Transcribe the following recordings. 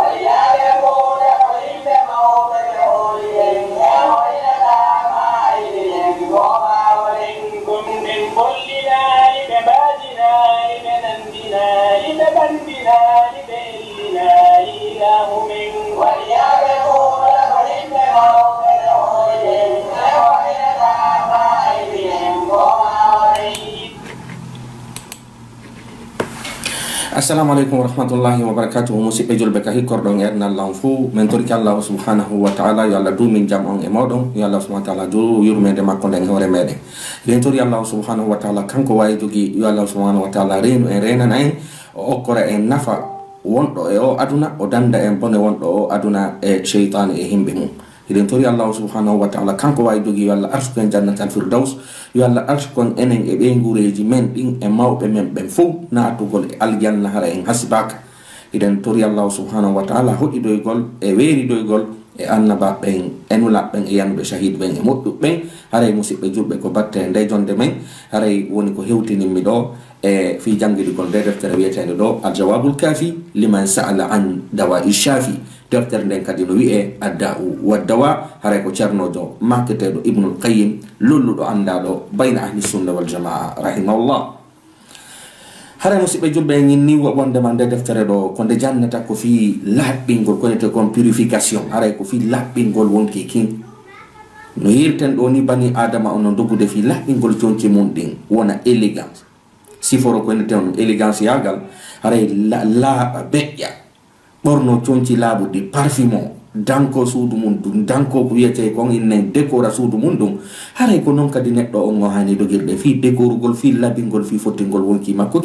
Assalamualaikum warahmatullahi wabarakatuh. Musidɓe julɓe ka hikkorɗon erna Allah fu min torki Allah subhanahu wa ta'ala yo Allah du min jam on e moɗon yo Allah subhanahu wa ta'ala du yurmede makko nden hoore meɗen nden tori Allah subhanahu wa ta'ala kanko wawi jogi yo Allah subhanahu wa ta'ala reenu en renana en o okkora en nafa wonɗo e o aduna o danda en bone wonɗo o aduna e cheytane e himɓe mum eɗen tori Allah subhanahu wa ta'ala kanko wawi jogi yo Allah arsuko en jannatal firdaus yo Allah arsukon enen e ɓe gureji men ɗin e mawɓe men ɓen fof natugol e aljanna hara en hasibaka eɗen tori Allah subhanahu wa ta'ala hoɗiɗoygol e weeriɗoygol e annaba ɓen e nulaɓɓen e yanuɓe shahid ɓen e moƴƴuɓɓen haray musidɓe julɓe ko batte nde jonde men haray woni ko hewtininmi ɗo e fi jangiɗigol nde deftere wiyetede ɗo aljawabul kafi liman sa'ala an dawa ishafi deftere nden kadi no wi'e adda'u wa dawa haray ko ceernojo makketeɗo ibnul qayyim lolluɗo andaɗo bayna ahli sunna wal jamaa rahimahullah. haray musidɓe julɓe ñinni wondema nde deftere ɗo ko nde jannata ko fi laɓɓingol ko wiyete kon purification haray ko fi laɓɓingol wonki kin no yirten ɗo ni bani adama on no doggude fi laɓɓingol jonki mum ɗin wona élégance siforo ko wiyete on élégance yagal haray laaɓa beƴƴa ɓorno conci laaɓuɗi parfume o danko suudu mum ɗum danko ko wiyete kon inne décora suudu mum ɗum haray ko noon kadi neɗɗo on o hani dogirɗe fi décorugol fi labingol fi fottingol wonki makko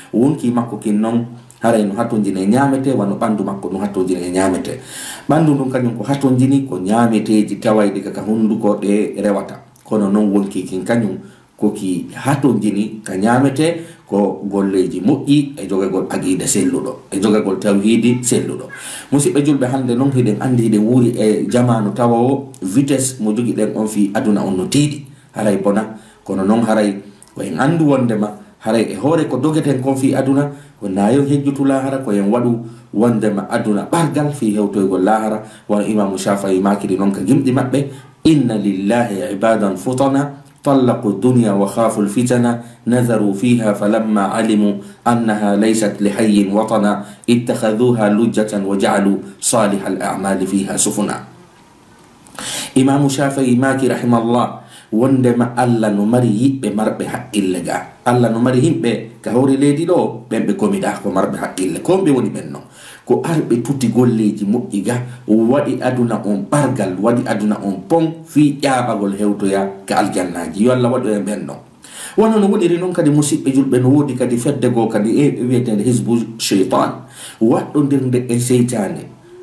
kin noon haray no hattojini e ñamete wano ɓandu makko no hattojini e ñamete ɓandu ɗum kañum ko hattojini ko ñameteji tawayɗi kaka hunduko ɗe rewata kono noon wonki kin kañum koki hattojini ka ñamete ko golleji moƴƴi e jogagol aqida selluɗo e jogagol tawhidi selluɗo musidɓe julɓe hande noon hiɗen andi hiɗen wuuri e jamanu tawa o vitesse mo jogi ɗen on fi aduna on no tiiɗi haray bona kono noon haray ko en andu wondema haray e hoore ko dogeten kon fi aduna ko nayon hejjutu lahara ko en waɗu wondema aduna ɓargal fi hewtoygol lahara wono imamu shafa'i makiri noon ka gimɗi maɓɓe inna lillahi ibadan futana طلقوا الدنيا وخافوا الفتنة نذروا فيها فلما علموا أنها ليست لحي وطنا اتخذوها لجة وجعلوا صالح الأعمال فيها سفنا. إمام شافعي ماكي رحمه الله wondema Allah no mari yiɓɓe marɓe haqqille ga Allah no mari himɓe ka hawri leydi ɗo ɓen ɓe komiɗa ko marɓe haqqille komɓe woni ɓen noon ko arɓe tuti golleji moƴƴi ga waɗi aduna on ɓargal waɗi aduna on pon fi ƴaɓagol hewtoya ka aljannaji yo Allah waɗo e ɓen noon wono no woɗiri noon kadi musidɓe julɓe no woodi kadi fedde goo kadi e wiyetede hisbu cheytan waɗɗodirde e seytane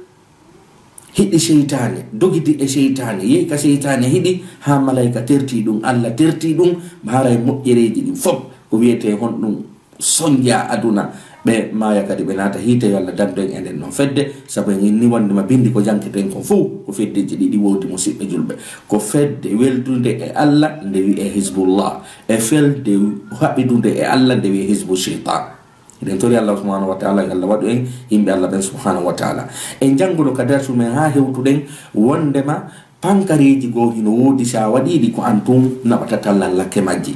hiɗi seytane dogidi e seytane yehi ka seytane hiɗi ha malayika terti ɗum Allah terti ɗum haray moƴƴereji ɗin fof ko wiyete hon ɗum soñƴa aduna ɓe maya kadi ɓe naata hiite yo Allah dandu en enen noon fedde saabu en inni wondema bindi ko janketen kon fof ko feddeji ɗiɗi woodi musidɓe julɓe ko fedde weldude e Allah nde wiye hizbullah e felde haɓidude e Allah nde wiye hizbu cheytan eɗen tori Allah subhanahu wa ta'ala Allah waɗu en yimɓe Allah ɓen subhanahu wa ta'ala en jannguno ka darsu men ha hewtuɗen wondema pankareji goo hino woodi sa waɗiɗi ko antum naɓata tallal lakke majji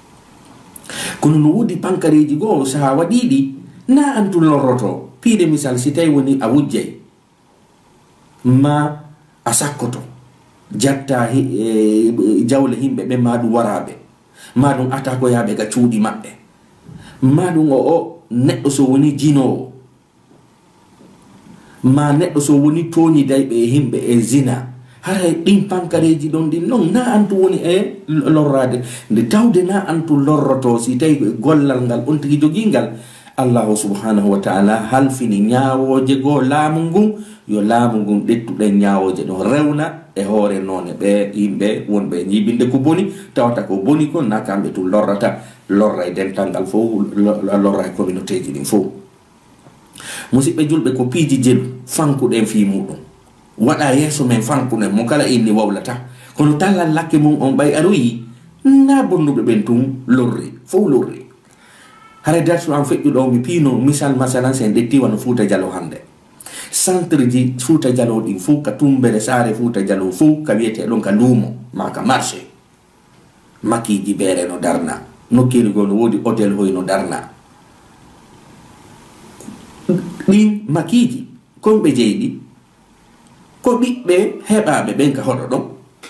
kono no woodi pankareji goo sa waɗiɗi na antum lorroto piide misal si tawi woni a wujjay ma a sakkoto jatta jawle himɓe ɓe ma ɗum waraɓe ma ɗum atakoyaɓe ga cuuɗi maɓɓe ma ɗum o neɗɗo so woni jinowo ma neɗɗo so woni toñidayɓe e himɓe e zina haray ɗin pankareji ɗon ɗin noon na antu woni e lorrade nde tawde na antu lorroto si tawi gollal ngal on tigi joguingal allahu subhanahu wa ta'ala halfini ñawoje goo laamu ngun yo laamu ngun ɗettuɗen ñawoje ɗo rewna e hoore noone ɓe yimɓe wonɓe jibinde ko boni tawata ko boni kon na kamɓe tum lorrata lorra e dental ngal fof lorra e communauté ji ɗin fof musidɓe julɓe ko piiji jelu fankuɗen fi muɗum waɗa yeeso men fankuɗen mo kala inni wawlata kono tallal lakke mum on ɓay aroyi na bonnuɓe ɓen tum lorri fof lorri hara darsu an feƴƴuɗo mi piino misal masalan sen ɗetti wano Fuuta Jallo hande centre ji Fouta Jallow ɗin fuu ka tumbere saare Fouta Jallow fuu ka wiyete ɗon ka luumo ma ka marché makiji beere no darna nokkiri go no woodi hôtel hoy no darna ɗin makiji konɓe jeyɗi ko ɓiɓɓe heɓaɓe ɓen ka hoɗo ɗon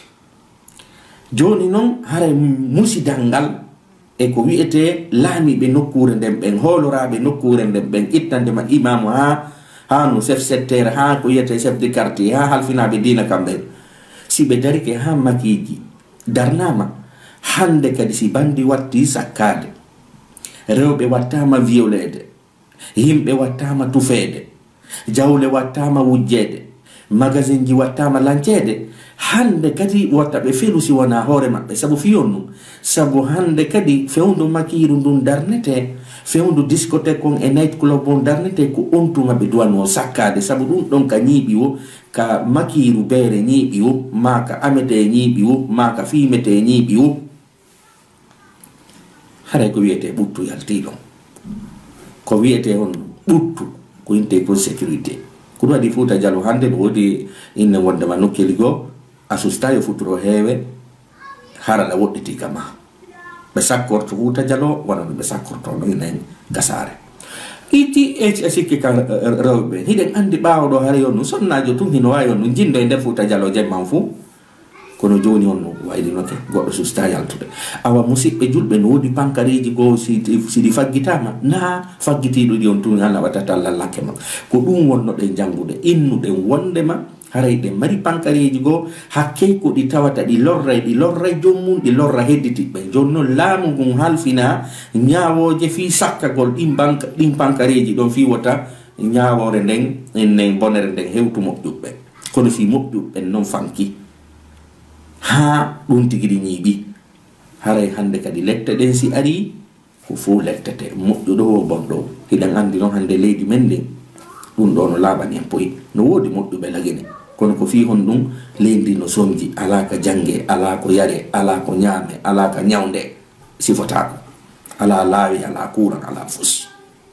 joni noon haray musidal ngal e ko wiyete laamiɓe nokkure nden ɓen hooloraɓe nokkure nden ɓen ittandema imamu ha no chef secteur ha ko wiyete chef de quartier ha halfinaɓe dina kamɓen si ɓe darike ha makiji darnama hande kadi si bandi watti sakkade rewɓe wattama violede yimɓe wattama tufede jawle wattama wujjede magasin ji wattama lancede hande kadi watta ɓe felu si wona hoore maɓɓe sabu fiyon num sabu hande kadi fewndu makiru ndun darnete fewndu discothèque on e night club on darnete ko on tuma ɓe duwano sakkade sabu ɗum ɗon ka ñiiɓi o ka makiru beere ñiiɓi o ma ka amete ñiiɓi o ma ka fimete ñiiɓi o haray ko wiyete ɓuttu yaltiɗon ko wiyete on ɓuttu ko inte pour sécurité ko ɗum waɗi Fouta Jallow hande no woodi inne wondema nokkeli goo a sustayo futuro heewe harala woɗɗiti kama ɓe sakkorto Fouta Jallow wona no ɓe sakkortono inen gasare itti e sikki ka rewɓe hiɗen andi ɓawoɗo hara yon nu sonnajo tun hino wawi on nu jindo e nder Fouta Jallow jemman fuu kono joni on no waylinoke goɗɗo susta yaltude awa musidɓe julɓe no woodi pankareji goo siɗi faggitama na faggitiɗo ɗi on tun Allah wattata Allah lakke ma ko ɗum wonno ɗen jangude innuɗen wondema haray ɗen mari pankareji goo hakke ko ɗi tawata ɗi lorray jommum ɗi lorra hedditiɓɓe joni noon laamu ngun halfina ñawoje fi sakkagol ɗin pankareji ɗon fi wota ñawore nden ennen bonere nden hewtu moƴƴuɓɓe kono si moƴƴuɓɓen noon fanki ha ɗum tigiri ñiiɓi haray hande kadi lette ɗen si ari ko fo lettete moƴƴuɗo o bonɗo hiɗen andi noon hande leydi men ndin ɗum ɗo no laaɓani en poyi no woodi moƴƴuɓe lagine kono ko fi hon ɗum leydi no somji ala ka jange ala ko yare ala ko ñaame ala ka ñawde sifotako ala laawi ala kuran ala fus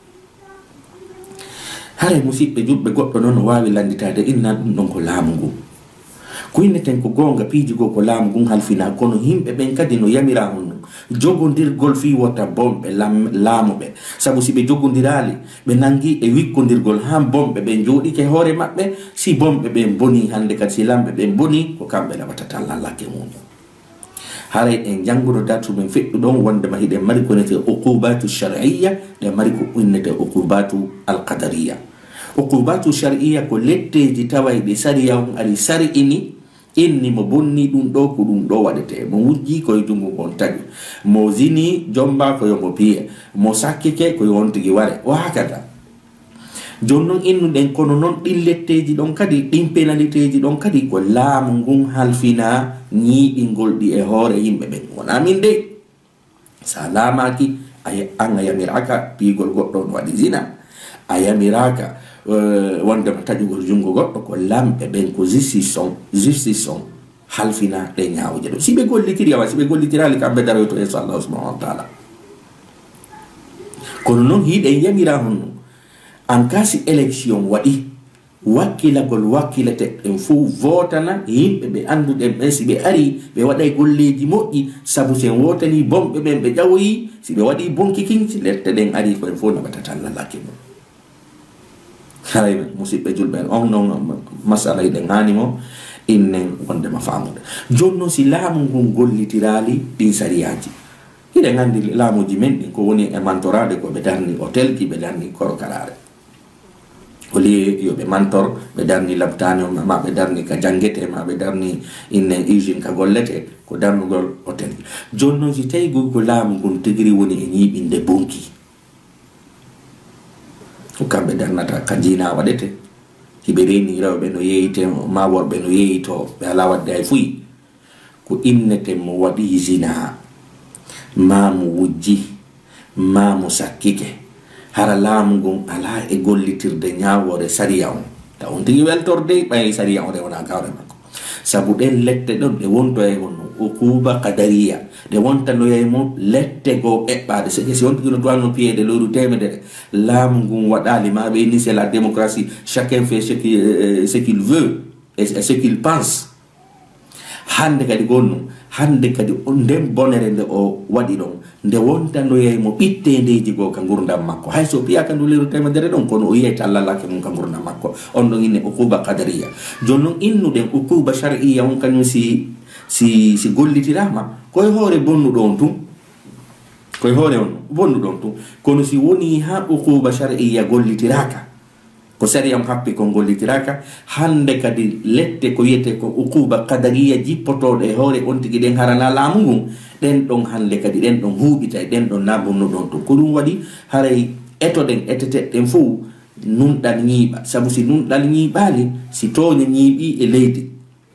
haray musidɓe juɓɓe goɗɗo noon no wawi landitade inna ɗum ɗon ko laamu ngu ko inneten ko gonga piiji go ko laamu ngun halfina kono yimɓe ɓen kadi no yamira hon ɗum jogodirgol fi wota bomɓe laamuɓe sabu si ɓe jogodirali ɓe nangi e wikkodirgol ha bomɓe ɓe jooɗike hoore maɓɓe si bomɓe ɓen boni hande kadi si lamɓe ɓen boni ko kamɓe lawatata lallakke muɗum haray en jangudo datu men feɗɗu ɗon wondema hiɗen mari ko nete uqubatu shar'iyya ɗe mari ko innete uqubatu alqadariya uqubatu shar'iyya ko letteji tawayɗe sariya on ari sari ini inni mo bonni ɗum ɗo ko ɗum ɗo waɗete mo wujji koye jungo gon tagi mo zini jomba ko yomo piye mo sakkike ko yon tigi ware o hakata jon noon innuɗen kono noon ɗin letteji ɗon kadi ɗin pénalité ji ɗon kadi ko laamu ngun halfina ñiiɗingol ɗi e hoore yimɓe ɓen wona min de sa laamaki an a yamiraka piigol goɗɗo no waɗi zina a yamiraka wondema taƴugol jungo goɗɗo ko lamɓe ɓen ko justice on halfina ɗe ñawoje ɗo si ɓe gollitiri awa si ɓe gollitirali kamɓe daroy to yeeso Allah subhanahu wa taala kono noon hiɗen yamira honno en cas si élection waɗi wakkilagol wakkilete ɗen fof votana yimɓe ɓe anduɗen ɓen si ɓe ari ɓe waɗay golleji moƴƴi sabu sen wotani bomɓe ɓen ɓe ƴawoyi si ɓe waɗi bonki kinci lette ɗen ari koen fof naɓatata lallake mum haray musidɓe julɓe on noon masala hiɗen hanimo innen wondema famude joni noon si laamu ngun gollitirali ɗin sariyaji hiɗen andi laamuji men ɗin ko woni e mantorade ko ɓe darni hôtel ki ɓe darni korokarare au lieu yo ɓe mantor ɓe darni labtani ma ɓe darni ka jangete ma ɓe darni inne usine ka gollete ko darnugol hôtel joni noon si tawi ko laamu ngun tigiri woni e ñiiɓinde bonki ko kamɓe darnata ka jina waɗete hiɓe reni rewɓe no yeyite ma worɓe no yeyito ɓe ala wadde hay fuyi ko innete mo waɗi zina ma mo wujji ma mo sakkike hara laamu ngun ala e gollitirde ñawore sariya on ta on tigi weltorde ɓay sariya on rewna gawre makko sabu ɗen lette ɗon ɗe wonto e honno ukuba qadariya de wonta no yaymo lette go eɓɓade si wonta no doit no piede lewru temedere laamu ngun waɗali ma ɓe ni c'est la démocratie, chacun fait ce qu'il veut et ce qu'il pense. Hande kadi gonno hande kadi nden bonere nde o waɗi ɗon nde wonta no yaymo ɓittendeji go ka gurdam makko, hay so piya ka ndu lewru temedere ɗon kono o yiyata Allah lake mum ka gurdam makko, on ɗon inne ukuba qadariya. joni noon innuɗen ukuba shar'iyya on kañum si gollitirama koye hoore bonnuɗo on tun, koye hoore on bonnuɗo on tun, kono si woni ha ukuba shar'iyya gollitiraka ko sariyam happe ko gollitiraka, hande kadi lette ko yiyete ko ukuba qadariya jippotoɗo e hoore on tigi ɗen harana laamu ngun, ɗen ɗon hande kadi ɗen ɗon huuɓita ɗen ɗon na bonnuɗon tun. Ko ɗum waɗi haray etoɗen eteteɗen fof nunɗal ñiiɓa, sabu si nunɗal ñiiɓali si toña ñiiɓi e leydi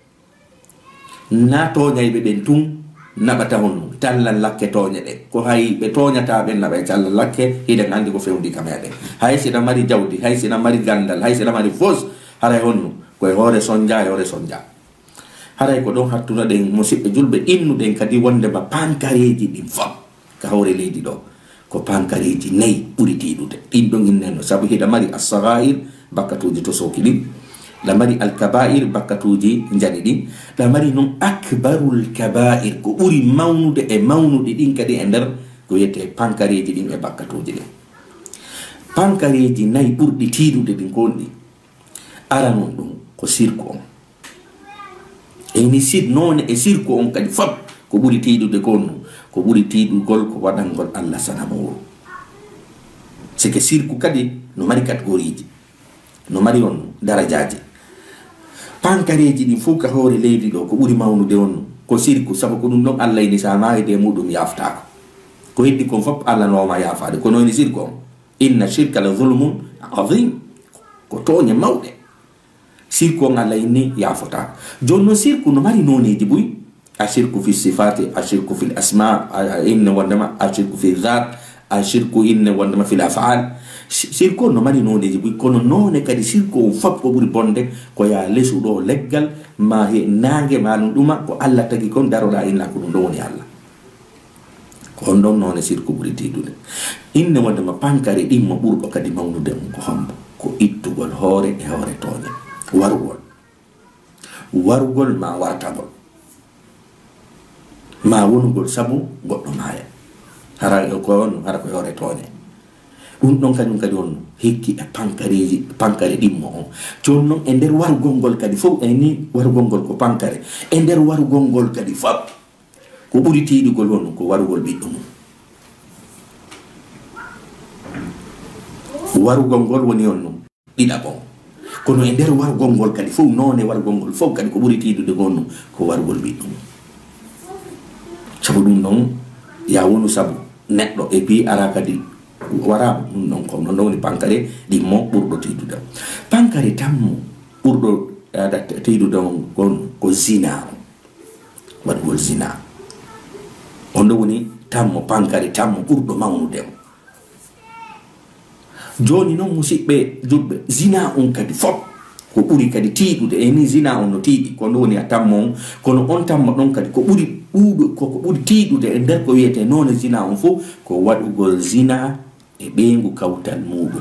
na toñayɓe ɓen tun naɓata honno tallal lakke toñe ɗe, ko hay ɓe toñata ɓen naɓa e tallal lakke hiɗen andi ko fewndi ka meɗen. Hay sina mari jawdi, hay sina mari gandal, hay sina mari fos, haray honno koye hoore sonja e hoore sonja. Haray ko ɗon hattuna ɗen musidɓe julɓe innuɗen kadi wondema pankareji ɗin fam ka hoore leydi ɗo ko pankareji nayi ɓuri tiiɗude, ɗin ɗon innenno sabu hiɗa mari assagair bakkatuji to soki ɗin, la mari alkabair bakkatuji jaɗi ɗin, la mari noon akbarul kabair ko ɓuri mawnude e mawnude ɗin kadi e nder ko wiyete pankareji ɗin e bakkatuji ɗin. Pankareji nayi ɓurɗi tiiɗude ɗin gonɗi, ara noon ɗum ko sirku on, eni sid noone e sirku on kadi fab ko ɓuri tiiɗude gonno ko ɓuri tiiɗugol ko waɗangol Allah sanamowuro. sike sirku kadi no mari categoriji, no mari on darajaji. Pankareji ɗin fof ka hoore leydi ɗo ko ɓuri mawnude on ko sirku, sabu ko ɗum ɗon Allah ini sa maayide muɗum yaftako, ko heddi kon fof Allah nowma yafade, ko noyni sirku on inna shirka la zulmun azim, ko toñe mawɗe. Sirku on Allah inni yafotako. Joni noon sirku no mari noneji buy, ashirku fi sifati, ashirku fil asma, inne wondema ashirku fi dhat, ashirku inne wondema fil af'al. Sirku on no mari noneji buy, kono none kadi sirku on fab ko ɓuri bonde ko ya lesuɗo leggal ma he nange ma ɗum ɗuma ko Allah tagi kon daroɗa inna ko ɗum ɗo woni Allah, ko on ɗon none sirku ɓuri tiiɗude. Inne wondema pankare ɗimmo ɓurɗo kadi mawnude on ko hombo, ko ittugol hoore e hoore toñe, warugol ma wartagol ma wonugol sabu goɗɗo maaya, hara ko on hara ko hoore toñe. Ɗum ɗon kañum kadi on hikki e pankare ɗimmo on. Joni noon e nder warugol ngol kadi fof ni warugol ngol ko pankare, e nder warugol ngol kadi fab ko ɓuri tiiɗugol on ko warugol ɓiɗɗo mum. Warugol ngol woni on ɗum ɗiɗaɓon, kono e nder warugol ngol kadi fof none warugol ngol fof kadi ko ɓuri tiiɗude gonɗum ko warugol ɓiɗɗo mum. Sabu ɗum ɗon ya wonu sabu neɗɗo e pi ara kadi wara ɗum ɗon ko non woni pankare ɗimmo ɓurɗo tiiɗude. Pankare tammo ɓurɗo tiiɗude on gon ko zina on, waɗugol zina on ɗo woni tammo pankare tammo ɓurɗo mawnude on. Joni noon musidɓe julɓe, zina on kadi fof ko ɓuri kadi tiiɗude, e ni zina on no tiiɗi ko ɗo woni a tammo on, kono on tammo ɗon kadi ko ɓuri ɓuuɗo koko ɓuri tiiɗude e nder ko wiyete noone zina on fof ko waɗugol zina e ɓeygu kawtal muɗum,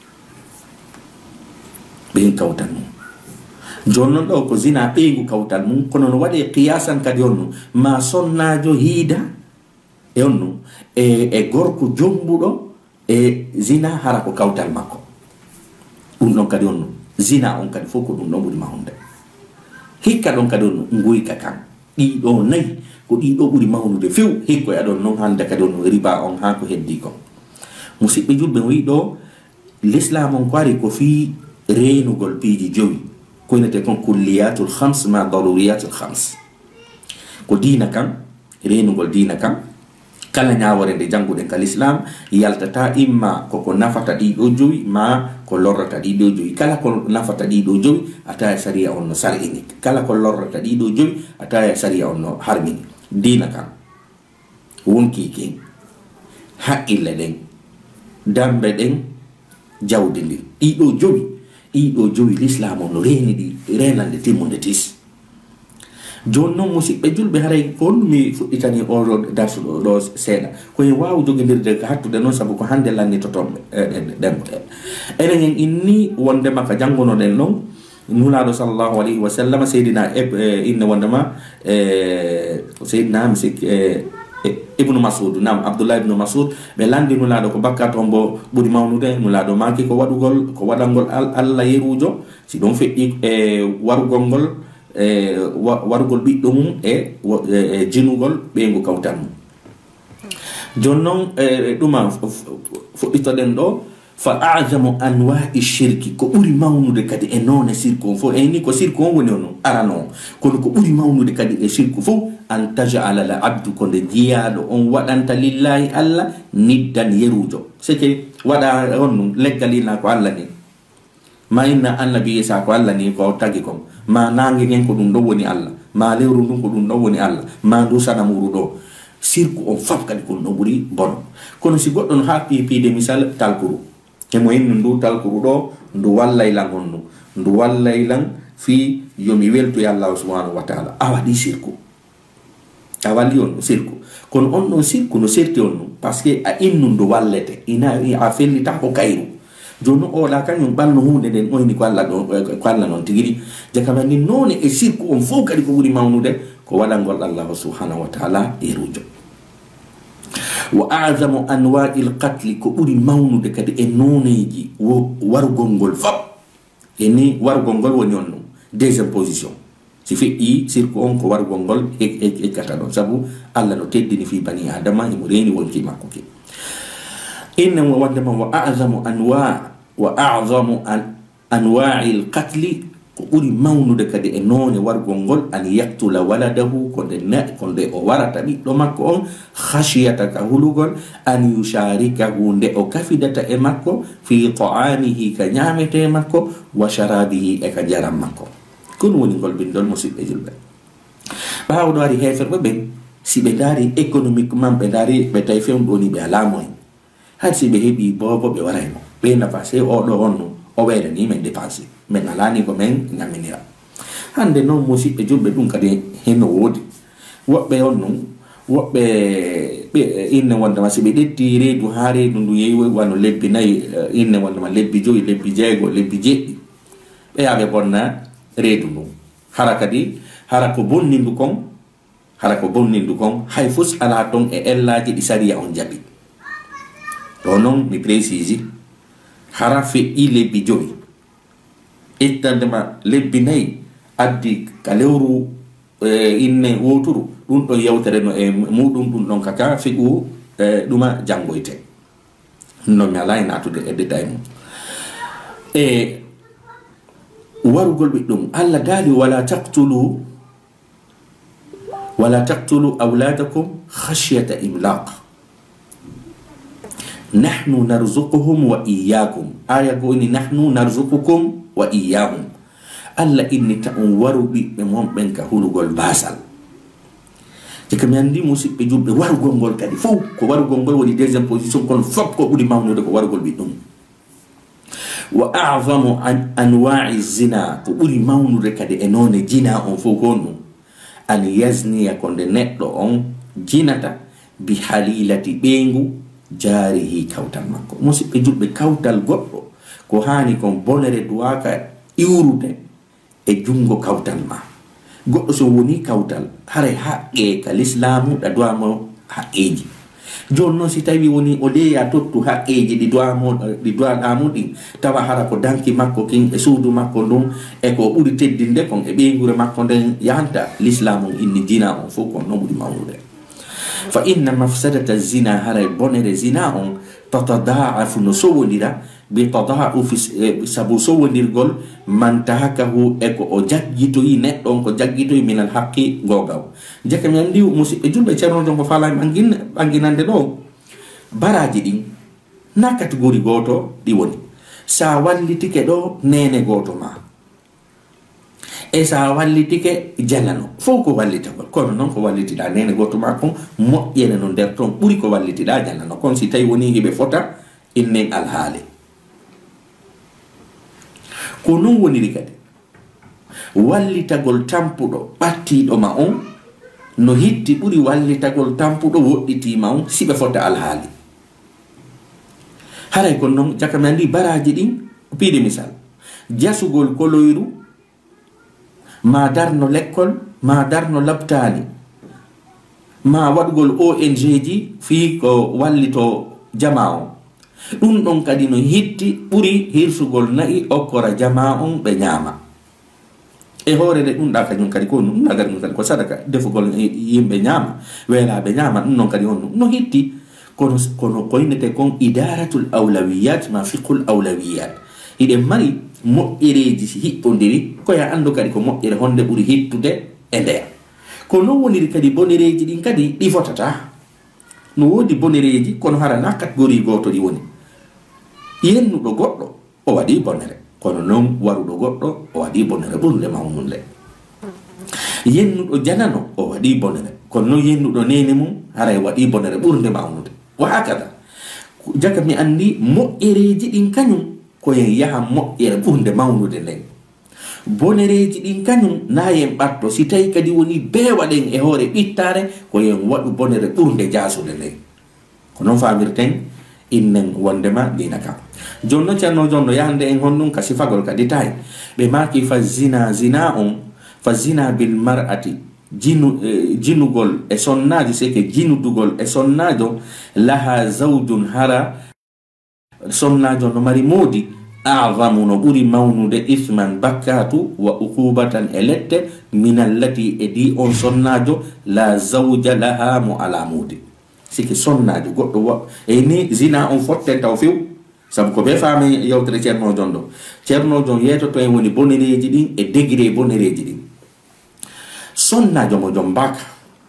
ɓeygu kawtal mum. Joni noon ɗo ko zina ɓeygu kawtal mum, kono no waɗe qiyasan kadi on no ma sonnajo hiida e on no e gorko jombuɗo e zina hara ko kawtal makko. Ɗum ɗon kadi on no zina on kadi fof ko ɗum ɗon ɓuri mahunde. Hikka ɗon kadi on no nguyka kan, ɗiɗo nayi ko ɗiɗo ɓuri mawnude few. Hikko e aɗon noon hande kadi on no riba on ha ko heddi kon. Musidɓe julɓe wi ɗo l'islam on ko ari ko fi renugol piiji jowi ko inete kon kulliyatul khams ma daruriyatul khams, ko diina kam renugol diina kam kala ñawore nde jannguɗen ka l'islam yaltata imma koko nafata ɗiɗo jowi ma ko lorrata ɗiɗo jowi. Kala ko nafata ɗiɗo jowi ataya sharia on no sar'ini, kala ko lorrata ɗiɗo jowi ataya sharia on no harmini. Diina kam wonki ken haqqille ɗen dambe ɗen jawdi ndi ɗiɗo jowi l'islam on no reni ɗi renande timmude tis. jonno musidɓe julɓe haray ko mi fuɗɗitani oɗo darsu ɗo seeɗa koye wawi joguidirde ko hattude noon saabu ko hande lannitotoɓe ɗemɓe enen en inni wondema ko janngonoɗen ɗon nulaɗo sallllahu alayhi wa sallam seydina inne wondema seydina mi sikki ibnu masud nam abdoullah ibnu masud ɓe landi nulaɗo ko bakka toon bo ɓuuri mawnude nulaɗo maki ko waɗugol ko waɗalngol allah yerujo si ɗum feƴƴi warugol ngol warugol ɓiɗɗo mum e jinugol ɓeygu kawtan mum jon noon ɗuma fuɗɗitoɗen ɗo fa ajamu anwa'i shirki ko ɓuri mawnude kadi e noone sirku on fof eyni ko sirku on woni on arano kono ko ɓuri mawnude kadi e sirku fof an tajala la abdu ko nde jiyaɗo on waɗanta lillahi allah niddan yerujo sike waɗa on ɗum leggal ina ko allah ni ma inna annabi isa ko allah ni ko tagi kon ma nangue gen ko ɗum ɗo woni allah ma lewru ndun ko ɗum ɗo woni allah ma ndu sanamuru ɗo sirku on faf kadi kon ɗo ɓuri bono kono si goɗɗo no ha pipide misal talkuru emo hennu ndu talkuru ɗo ndu wallaylan on ndu wallaylan fi yomi weltoy allahu subhanahu wa taala a waɗi sirku a walli on no sirku kono on ɗon sirku no serti on ɗum par ce que a innu ndu wallete ina a fellita ko kayru joni oɗa kañum ɓalno hunde nden oyni ko allah noon tigiri jakamani noone e sirku on fof kadi ko ɓuri mawnude ko waɗangol allahu subhanahu wa taala yerujo wa azamu anwa'i lqatli ko ɓuri mawnude kadi e noneji warugol ngol fop eni warugol ngol woni on ɗum deuxiéme position si feƴƴi sirku on ko warugol ngol hekkata ɗon saabu allah no teddini fi bani adama emo reeni wonki makko ke inna wandema wa azamu anwa'i lqatli ko ɓuri mawnude kadi e noone wargol ngol an yaktula waladahu ko nde o warata ɓiɗɗo makko on khashiyata ka hulugol an yusharikahu nde o kafidata e makko fi ta'amihi ka ñamete makko wa sharabihi e ka jaram makko kono woni ngol bindol musidɓe julɓe ɓawɗo ari heferɓe ɓen si ɓe daari économiquement ɓe daari ɓe tawi fewɗoni ɓe alamo en hay si ɓe heeɓi bobo ɓe warayno ɓe nafa sey oɗo on o weyrani men dépensé men alani ko men ñaminira hande noon musidɓe julɓe ɗum kadi heno woodi woɓɓe on ɗum woɓɓe ɓe inne wondema si ɓe ɗetti reedu ha reedu ndu yeeyi wano lebbi nayyi inne wondema lebbi joyi lebbi jeego lebbi jeɗɗi ɓe yaɓe bonna reedu ndu hara kadi hara ko bonnindu kon hay fos ala ton e ellaji ɗi sariya on jaɓi ɗo noon mi précise hara feƴƴi lebbi joyi ittandema lebbi nayyi addi ka lewru inne woturu ɗum ɗon yewtere no e muɗum ɗum ɗon kaka fiƴu ɗuma janngoyte non mi ala e natude e détail mum e warugol ɓiɗɗum allah daali wala taqtulu awladakum khashyata imlaq nahnu narzuquhum wa iyyakum aya goni nahnu narzuqukum wa iyyahum allah innita on waru ɓiɓɓe mon ɓen ka hulugol basal jeka mi andi musidɓe julɓe warugol ngol kadi fof ko warugol ngol woni deuxiéme position kono fop ko ɓuri mawnude ko warugol ɓiɗɗum wa azamu anwa'i zina ko ɓuri mawnude kadi e noone jina on fof kon ɗum an yasniya ko nde neɗɗo on jinata bi halilati ɓeygu jaarihi kawtal makko musidɓe julɓe kawtal goɗɗo ko hani kon bonere duwaka iwrude e jungo kawtal ma goɗɗo so woni kawtal haray haqqe ka l'islamu ɗa duwamo haqqeji joni noon si tawi woni o leeya tottu haqqeji ɗi duwaɗamo ɗin tawa hara ko danki makko kin e suudu makko ndun e ko ɓuri teddinde kon e ɓeygure makko nden yahanta l'islamu inni dina on fof kon noon ɓuri mawnude fa inna mafsadata zina haray bonere zina on tatadaafu no sowodira bi tadaufi sabu sowodirgol man tahakahu e ko o jaggitoyi neɗɗo on ko jaggitoyi minal haqqi gogaw jaka mi andi musidɓe julɓe ceerno jon ko falami ɓanginande ɗo baraji ɗin na catégorie goto ɗi woni sa wallitike ɗo nene goto ma e sa wallitike jannano fof ko wallitagol kono noon ko wallitiɗa nene goto ma kon moƴƴene no nder toon ɓuuri ko wallitiɗa jannano kon si tawi woni hiɓe fota innen alhaali ko non woniri kadi wallitagol tampuɗo ɓattiɗo ma on no hitti ɓuri wallitagol tampuɗo woɗɗitima on siɓe fota alhaali. Haray kon noon jakami andi baraji ɗin piide misal jasugol koloyru ma darno l'école ma darno labtani ma waɗugol ONG ji fi ko wallito jama on ɗum ɗon kadi no hitti ɓuri hirsugol nayi okkora jama on ɓe ñaama e hoorede ɗum ɗa kañum kadi ko ɗum ɗagari ɗum kadi ko sadaka defugol yimɓe ñaama weelaɓe ñaama ɗum ɗon kadi on no hitti kono koynete kon idaratul awlawiyat ma fiqul awlawiyat iɗen mari moƴƴereji hiɓɓodiri koya andu kadi ko moƴƴere honde ɓuri hittude e nder ko non woniri kadi bonereji ɗin kadi ɗi fotata no wodi bonereji kono harana catégorie goto ɗi woni yennuɗo goɗɗo o waɗi bonere kono noon waruɗo goɗɗo o waɗi bonere ɓurde mawnude yennuɗo janano o waɗi bonere kono noon yennuɗo nene mum haray waɗi bonere ɓurde mawnude wa hakada jaka mi andi moƴƴereji ɗin kañum koyen yaha moƴƴere ɓurde mawnude nden bonereji ɗin kañum nayen ɓatto si tawi kadi woni bewaɗen e hoore ɓittare koyen waɗu bonere ɓurde jasude nden ko noon famirten innen wondema dina kam jonno ceerno jonno yahande en honɗum ka sifagol kadi tawi ɓe maki fa zina on fa zina bil mar'ati jinugol e sonnajo seke jinudugol e sonnajo laha zawjun hara sonnajo no mari moodi a'zamu no ɓuri mawnude ithman bakkatu wa uqubatan e lette min allati e di on sonnajo la zawja laha mo ala moodi siki sonnajo goɗɗo e ni zina on fotte taw few sabu ko ɓe faami yewtere ceerno jon ɗo ceerno jon yeytoto en woni bonereji ɗin e degré bonereji ɗin sonnajo mo jom mbaka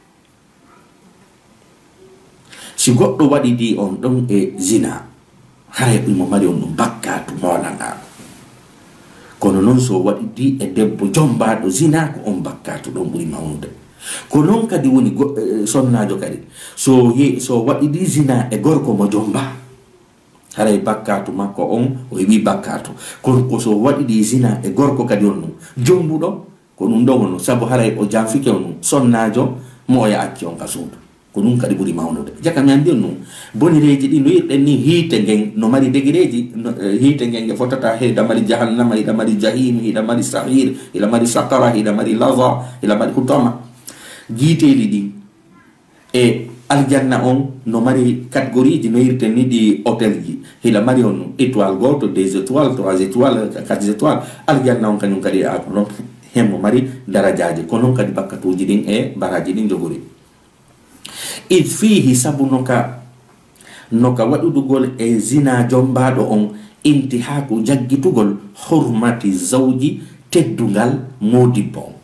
si goɗɗo waɗi di on ɗon e zina haray ɗum mo mari on ɗum bakkatu molanaɗo kono noon so waɗi di e debbo jombaɗo zina ko on bakkatu ɗon ɓuri mawnude ko noon kadi woni sonnajo kadi so waɗi di zina e gorko mo jomba haray bakkatu makko on o heɓi bakkatu kono ko so waɗi di zina e gorko kadi on ɗum jombuɗo ko ɗum ɗo wonno saabu haray o janfike on ɗum sonnajo mo oya acci on ka suudu ko ɗum kadi ɓuri mawnude jaka mi andi on ɗum bonereji ɗi no yiɗɗen ni hiite ngen no mari degré hiite ngen nge fotata hiɗa mari jahannama hiɗa mari jahim hiɗa mari sahir hiɗa mari sakara hiɗa mari laza hiɗa mari hutama jiiteeli ɗin e aljanna on no mari catégorie ji no yirten ni ɗi hôtel ji hiɗa mari on étoile goto 2 étoiles 3 étoiles 4 étoiles aljanna on kañum kadi ko noon hen mo mari darajaji ko noon kadi bakkatuji ɗin e baraji ɗin jogori id fihi sabu noka waɗudugol e zina jombaɗo on intihaku jaggitugol hurmati zawji teddungal modibbo on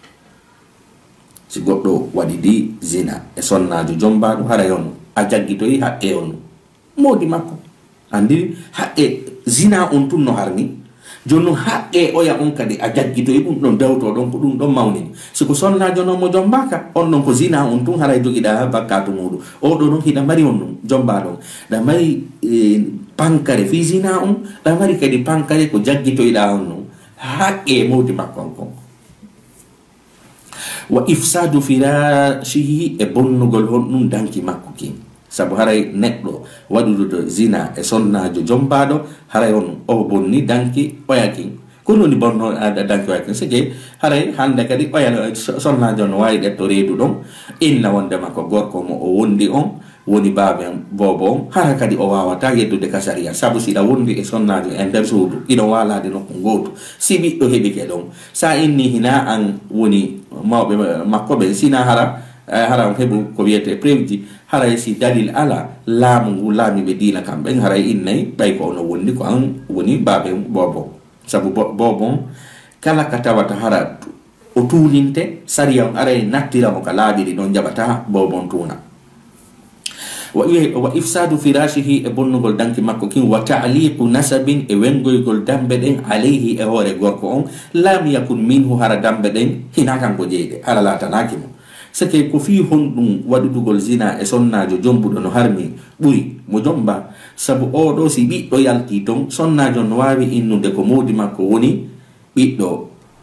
si goɗɗo waɗi di zina e sonnajo jombaɗo haray on a jaggitoyi haqqe on modi makko andi haqqe zina on tun no harni jonno haqqe oya on kadi a jaggitoyi ɗum ɗon dewto ɗon ko ɗum ɗon mawnini siko sonnajo noon mo jombaka on ɗon ko zina on tun haray jogiɗa bakkatu muɗum oɗo ɗon hiɗa mari on ɗum jombaɗo on ɗa mari pankare fi zina on ɗa mari kadi pankare ko jaggitoyɗa on ɗum haqqe mawdi makko on kon wa ifsadu firashihi e bonnugol honɗum danki makko kin sabu haray neɗɗo waɗudude zina e sonnajo jombaɗo haray on o bonni danki oyakin ko noni bonno danki oyakin sike haray hande kadi oya sonnajo no wawi ɗetto reedu ɗon inna wondema ko gorko mo o wondi on woni baabe bobo on hara kadi o wawata yeddude ka saria sabu siɗa wondi e sonnajo e nder suudu iɗon walade nokku gotu si ɓiɗɗo heɓike ɗon sa inni hina an woni mawɓe makko ɓe sina hara on heɓu ko wiyete preuji haray si dalil ala laamu ngu laamiɓe diina kamɓen haray innayi ɓay ko ono wondi ko an woni baabe bobo sabu bobo on kala ka tawata hara o tuuninte saria on aray nattiramo ka laaɓiri ɗon jaɓata bobo on tuuna wa ifsadu firashihi e bonnugol danki makko kin wa ta'liqu nasabin e wengoygol dambe ɗen alayhi e hoore gorko on lam yakun minhu hara dambe ɗen hina kanko jeyɗe hara latanaki mo sake ko fi honɗum waɗudugol zina e sonnajo jombuɗo no harmi ɓuri mo jomba sabu oɗo si ɓiɗɗo yalti ton sonnajo no wawi innude ko modi makko woni ɓiɗɗo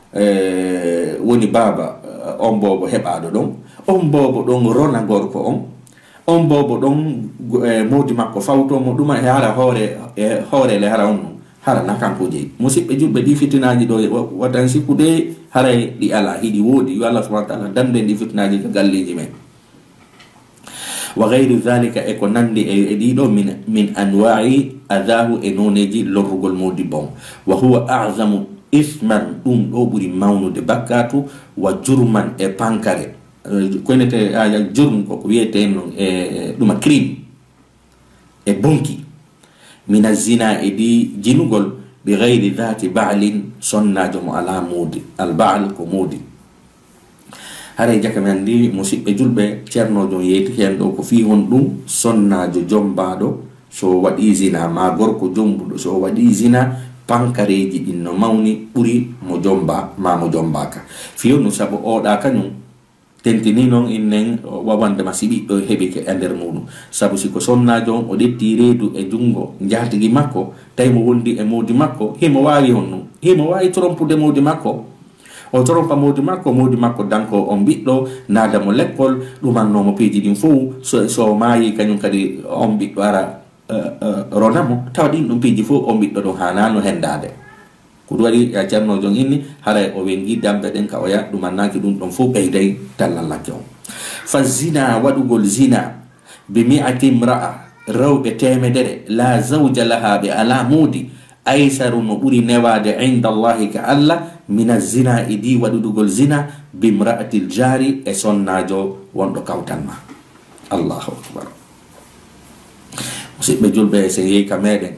woni baba on bobo heɓaɗo ɗon, on bobo ɗon rona gorko on bobo ɗon modi makko fawtomo ɗuma e hara hoorele hara on hara na kanko jeyi. musidɓe julɓe ɗi fitinaji ɗo watan sikkude haray ɗi ala hiɗi woodi. yo Allah subhanahu wa ta'ala dande ɗi fitinaji ka galleji men. wa gayru dhalika e ko nandi e ɗiɗo min anwa'i adahu e noneji lorrugol modi bon. wa huwa a'zamu isman, ɗum ɗo ɓuri mawnude bakkatu, wa jurman e pankare koynete aya jurm koko wiyete non e ɗuma crime e bonki, mina zina e ɗi jinugol bi gayri dhati ba'lin, sonnajo mo ala modi. al ba'al ko modi. haray jaka men andi musidɓe julɓe ceernojo yeyti hen ɗo ko fi hon ɗum sonnajo jombaɗo so waɗi zina, ma gorko jombuɗo so waɗi zina, pankareji ɗin no mawni ɓuri mo jomba ma mo jombaka. fiyo no sabu oɗa kañum tentini noon innen wawandema si ɓiɗɗo heɓi ke e nder muɗum. sabu siko sonnajo on o ɗetti reedu e jungo jatigi makko tawi mo wondi e modi makko, himo wawi honno, himo wawi trompude modi makko, o trompa modi makko danko on ɓiɗɗo nada mo lekkol ɗumannomo piiji ɗin fof. so maayi kañum kadi on ɓiɗɗo ara ronamo tawa ɗin ɗum piiji fof on ɓiɗɗo ɗo hanano hendade. ko ɗum waɗi ya ceernojon inni haray o wengi damɓe ɗen ka oya ɗumannaki ɗum ɗon fof ɓeyday dallallake on. fa zina, waɗugol zina, bi mi'ati imra'a, rewɓe temedere, la zawja laha, ɓe ala moodi, aysaru no ɓuri newade inda allahi ka allah, mina zina e ɗi waɗudugol zina, bi imra'atil jari, e sonnajo wonɗo kawtanma. allahu akbar. musidɓe julɓe se yehi ka meɗen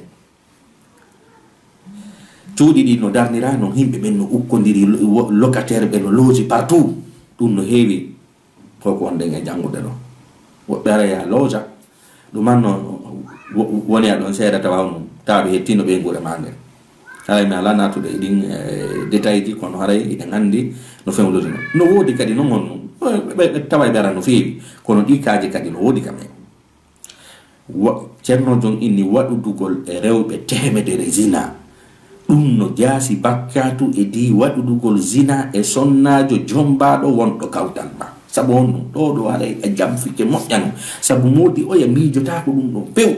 cuuɗi ɗi no darnira no himɓe ɓen no ukkodiri, locataire ɓe no looji partout. ɗum no heewi koko wonɗen e janngude ɗo. woɓɓe ara ya looja ɗumanno woni a ɗon seeɗa tawa mum tawa ɓe hettino ɓe gure ma nden. haray mi ala natude e ɗin détail ji, kono haray iɗen anndi no fewlorino. no woodi kadi no gonnu ɓe tawa ɓe ara no feewi, kono ɗi kaaji kadi no woodi kamen. ceernojon inni waɗudugol e rewɓe temedere zina, ɗum no jaasi bakkatu e di waɗudugol zina e sonnajo jombaɗo wonɗo kawtal ma. sabu on ɗum ɗo ɗo haray a jamfike moƴƴano, sabu modi oya miijotako ɗum ɗo pew.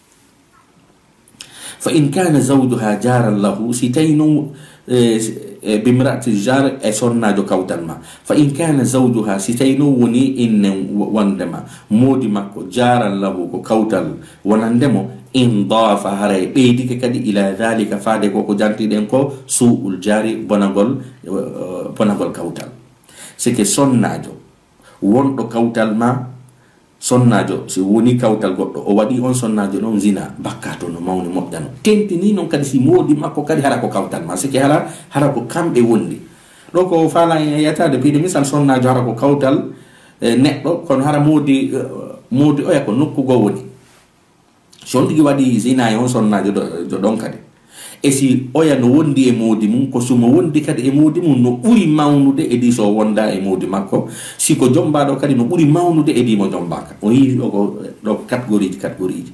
fa in kana zawjuha jaran lahu, si tawi non bimra'ati jar e sonnajo kawtal ma. fa in kana zawjuha, si tawi non woni innen wondema modi makko jaran lahu ko kawtal wonandemo, in dafa haray ɓeydike kadi ila dhalika faade koko jantiɗen ko su'ul jari, bonagol kawtal. sike sonnajo wonɗo kawtal ma, sonnajo si woni kawtal goɗɗo o waɗi on sonnajo ɗon zina, bakkato no mawni moƴƴano. tentini noon kadi si modi makko kadi hara ko kawtal ma, sike hara ko kamɓe wondi ɗo ko fala en yetade piide misal sonnajo hara ko kawtal neɗɗo, kono hara modi oya ko nokkugo woni. so on tigi waɗi zina e on sonnajo ɗon kadi, e si oya no wondi e modi mum, ko sumo wondi kadi e modi mum no ɓuri mawnude e ɗi so wonda e modi makko, si ko jombaɗo kadi no ɓuri mawnude e ɗi mo jombaka. o yiiri ɗo catégorie ji.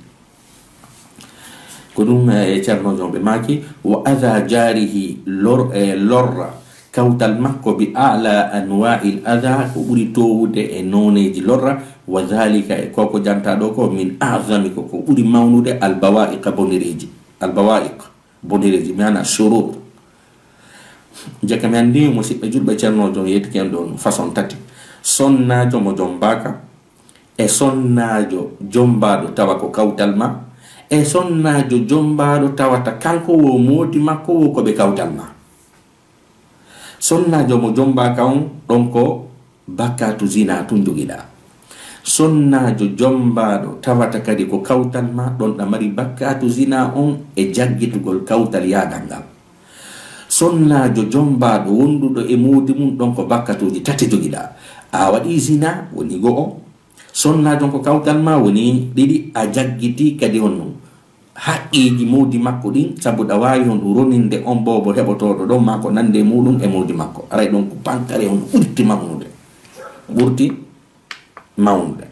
ko ɗum e ceernojon ɓe maki. wa adha jarihi, lorra kawtal makko bi ala anwa'il adha, ko ɓuri towude e noneji lorra. wa dhalika e koko jantaɗo ko min azami, ko ɓuri mawnude albawa'iqa bonireji mi ana shurur. jaka mi andi musidɓe julɓe ceernojo yettiki en ɗon façon tati: sonnajo mo jombaka, e sonnajo jombaɗo tawa ko kawtal ma, e sonnajo jombaɗo tawata kanko wo modi makko wo koɓe kawtal ma. sonnajo mo jombaka on ɗon ko bakkatu zina tun jogiɗa. sonnajo jombaɗo tawata kadi ko kawtal ma, ɗon ɗa mari bakkatu zina on e jaggitugol kawtal yagal ngal. sonnajo jombaɗo wonduɗo e modi mum, ɗon ko bakkatuji tati jogiɗa. a waɗi zina woni go'o, sonnajo ko kawtal ma woni ɗiɗi, a jaggiti kadi on haqqiji modi makko ɗin, sabu ɗa wawi on roninde on bobo heɓotoɗo ɗon ma ko nande muɗum e modi makko. aray ɗon ko pankare on ɓurti mawnude.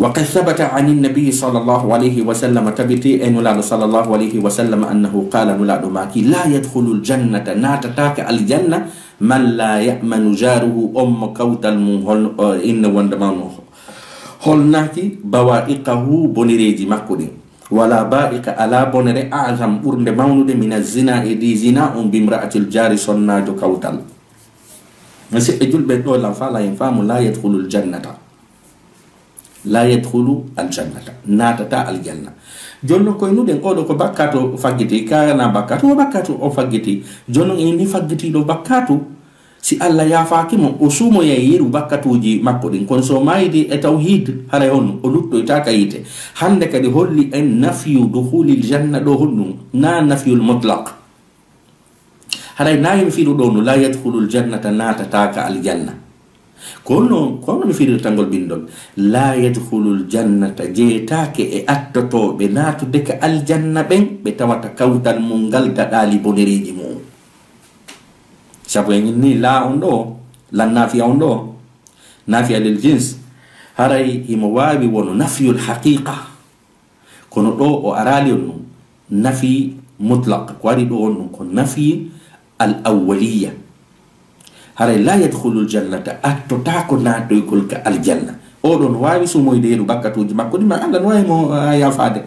وقد ثبت عن النبي صلى الله عليه وسلم تبتي أن نلاد صلى الله عليه وسلم أنه قال نلاد ماكي لا يدخل الجنة ناتتاك الجنة من لا يأمن جاره كوت المهل إن وندمانه هل ناكي بوائقه بنريجي مكودي ولا بائق على بنر أعظم أرند مولد من الزنا إدي زنا بامرأة الجار صناج كوتل مسيح جل بيتو فلا ينفهم لا يدخل الجنة لا يدخل الجنة ناتتا الجنة jonno koy nuden oɗo ko bakkato faggiti kana bakkato o bakkato o faggiti jonno ini faggitiɗo bakkato si Allah yafakimo o sumo ya yeru bakkatuji makko ɗin kono so maydi e tawhid haray on o luttoyta kayite hande kadi holli en nafiyu duhulil janna ɗo honɗum na nafiyul mutlaq haray nayimi fiɗo ɗo no la yadkhulul jannata natataka aljanna kono mi fiɗir tangol bindol la yadkhulul jannata jeetake e attotoɓe natude ka aljanna ɓen ɓe tawata kawtal mum ngal daɗali bonereji mum sabu en ni la on ɗo lan nafiya on ɗo nafiya lil jins haray himo wawi wono nafiyul haqiqa kono ɗo o arali on ɗum nafi mutlaq ko wari ɗo on ɗum ko nafi al awwaliya haray la yadkhulul jannata attotako nattoykol ka aljanna oɗon wawi sumoyde yeru bakkatuji makko ɗi ma Allah no wawi mo yafade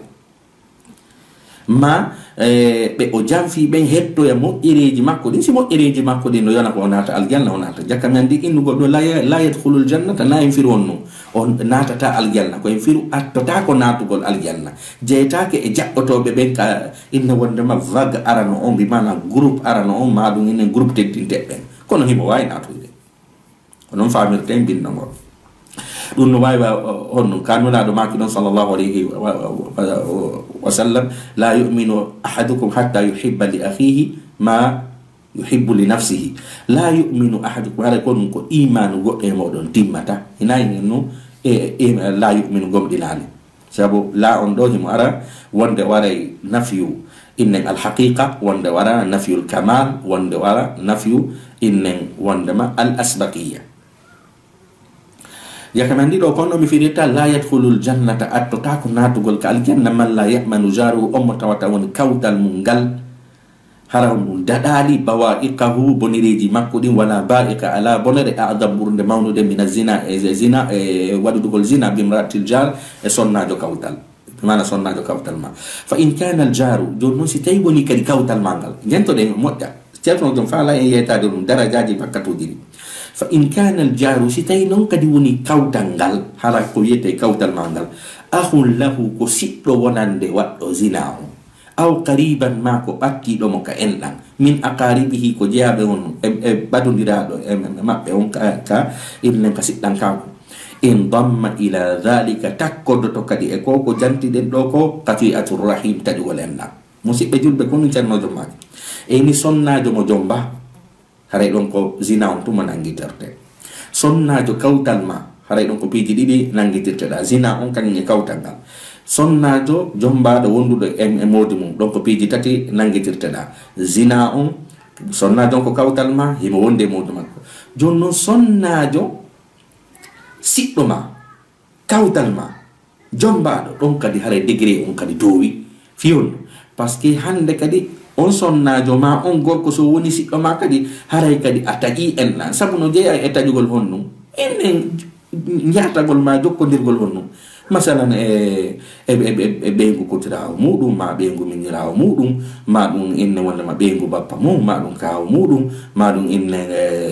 ma ɓe o janfi ɓen hettoya moƴƴereji makko ɗin si moƴƴereji makko ɗin no yana ko o nata aljanna o nata jakka men ndi innugol ɗo la yadkhulul jannata na en firu on no on natata aljanna ko en firu attotako natugol aljanna jeytake e jaɓɓotoɓe ɓen ka inna wondema vague arano on mbimana groupe arano on ma ɗum inen groupe teddinteɓɓen kono himo wawi natuyde ko noon famirten bindogol ɗum no wawi honɗum kanulaɗo maki ɗon sallllahu alayhi wa sallam la yuminu ahadukum hatta yuhibba li akhihi ma yuhibbu li nafsihi la yuminu ahadukum haɗa ko ɗum ko imanu goɗɗo e moɗon timmata hinayi no la yuminu gomɗinani sabu la on ɗo himo ara wonde waray nafiyu innen alhaqiqa wonde wara nafiyul kamal wonde wara nafiyu innen wondema al asbaqiya yakamen ɗiɗo kono mi firita la yadkhulul jannata attota ko natugol ka aljanna man la yamanu jaruhu ommo tawata woni kawtal mum ngal hara mum daɗali bawa'iqahu bonireji makko ɗin wala ba'iqa ala bonere adam ɓurde mawnude mina zina e zina e waɗudugol zina bimratil jar e sonnajo kawtal mana sonnajo kawtal ma fa in kana al jaru joni noon si tawi woni kadi kawtal ma ngal jentoɗe moƴƴa ceerno jom faala en yeytade ɗum darajaji bakkatuji ɗi fa in kana al jaru si tawi noon kadi woni kawtal ngal hara ko wiyete kawtal ma ngal ahun lahu ko siɗɗo wonande waɗɗo zina o aw qariban ma ko ɓattiɗomo ka enɗan min aqaribihi ko jeyaɓe on e ɓadodiraɗo e maɓɓe on ka innen ka siɗɗan kako in damma ila dhalika takkodoto kadi e ko jantiɗen ɗo ko qati'atur rahim taƴugol enɗan musidɓe julɓe kono ceernojo maaki eni sonnajo mo jomba haray ɗon ko zina on tuma nanguitirte sonnajo kawtal ma haray ɗon ko piiji ɗiɗi nanguitirteɗa zina on kañum e kawtal ngal sonnajo jombaɗo wonduɗo e modi mum ɗon ko piiji tati nanguitirteɗa zina on sonnajo on ko kawtal ma himo wonde e modi makko joni noon sonnajo siɗɗo ma kawtal ma jombaɗo ɗon kadi haray degré on kadi dowi fiyon par ce que hande kadi on sonnajo ma on gorko so woni siɗɗo ma kadi haray kadi a taƴi enɗan sabu no jeeya e taƴugol honɗum enen jatagol ma jokkodirgol honɗum masalan e ɓeygu kotirawo muɗum ma ɓeygu miñirawo muɗum ma ɗum inne wondema ɓeygu bappa mum ma ɗum kawo muɗum ma ɗum inne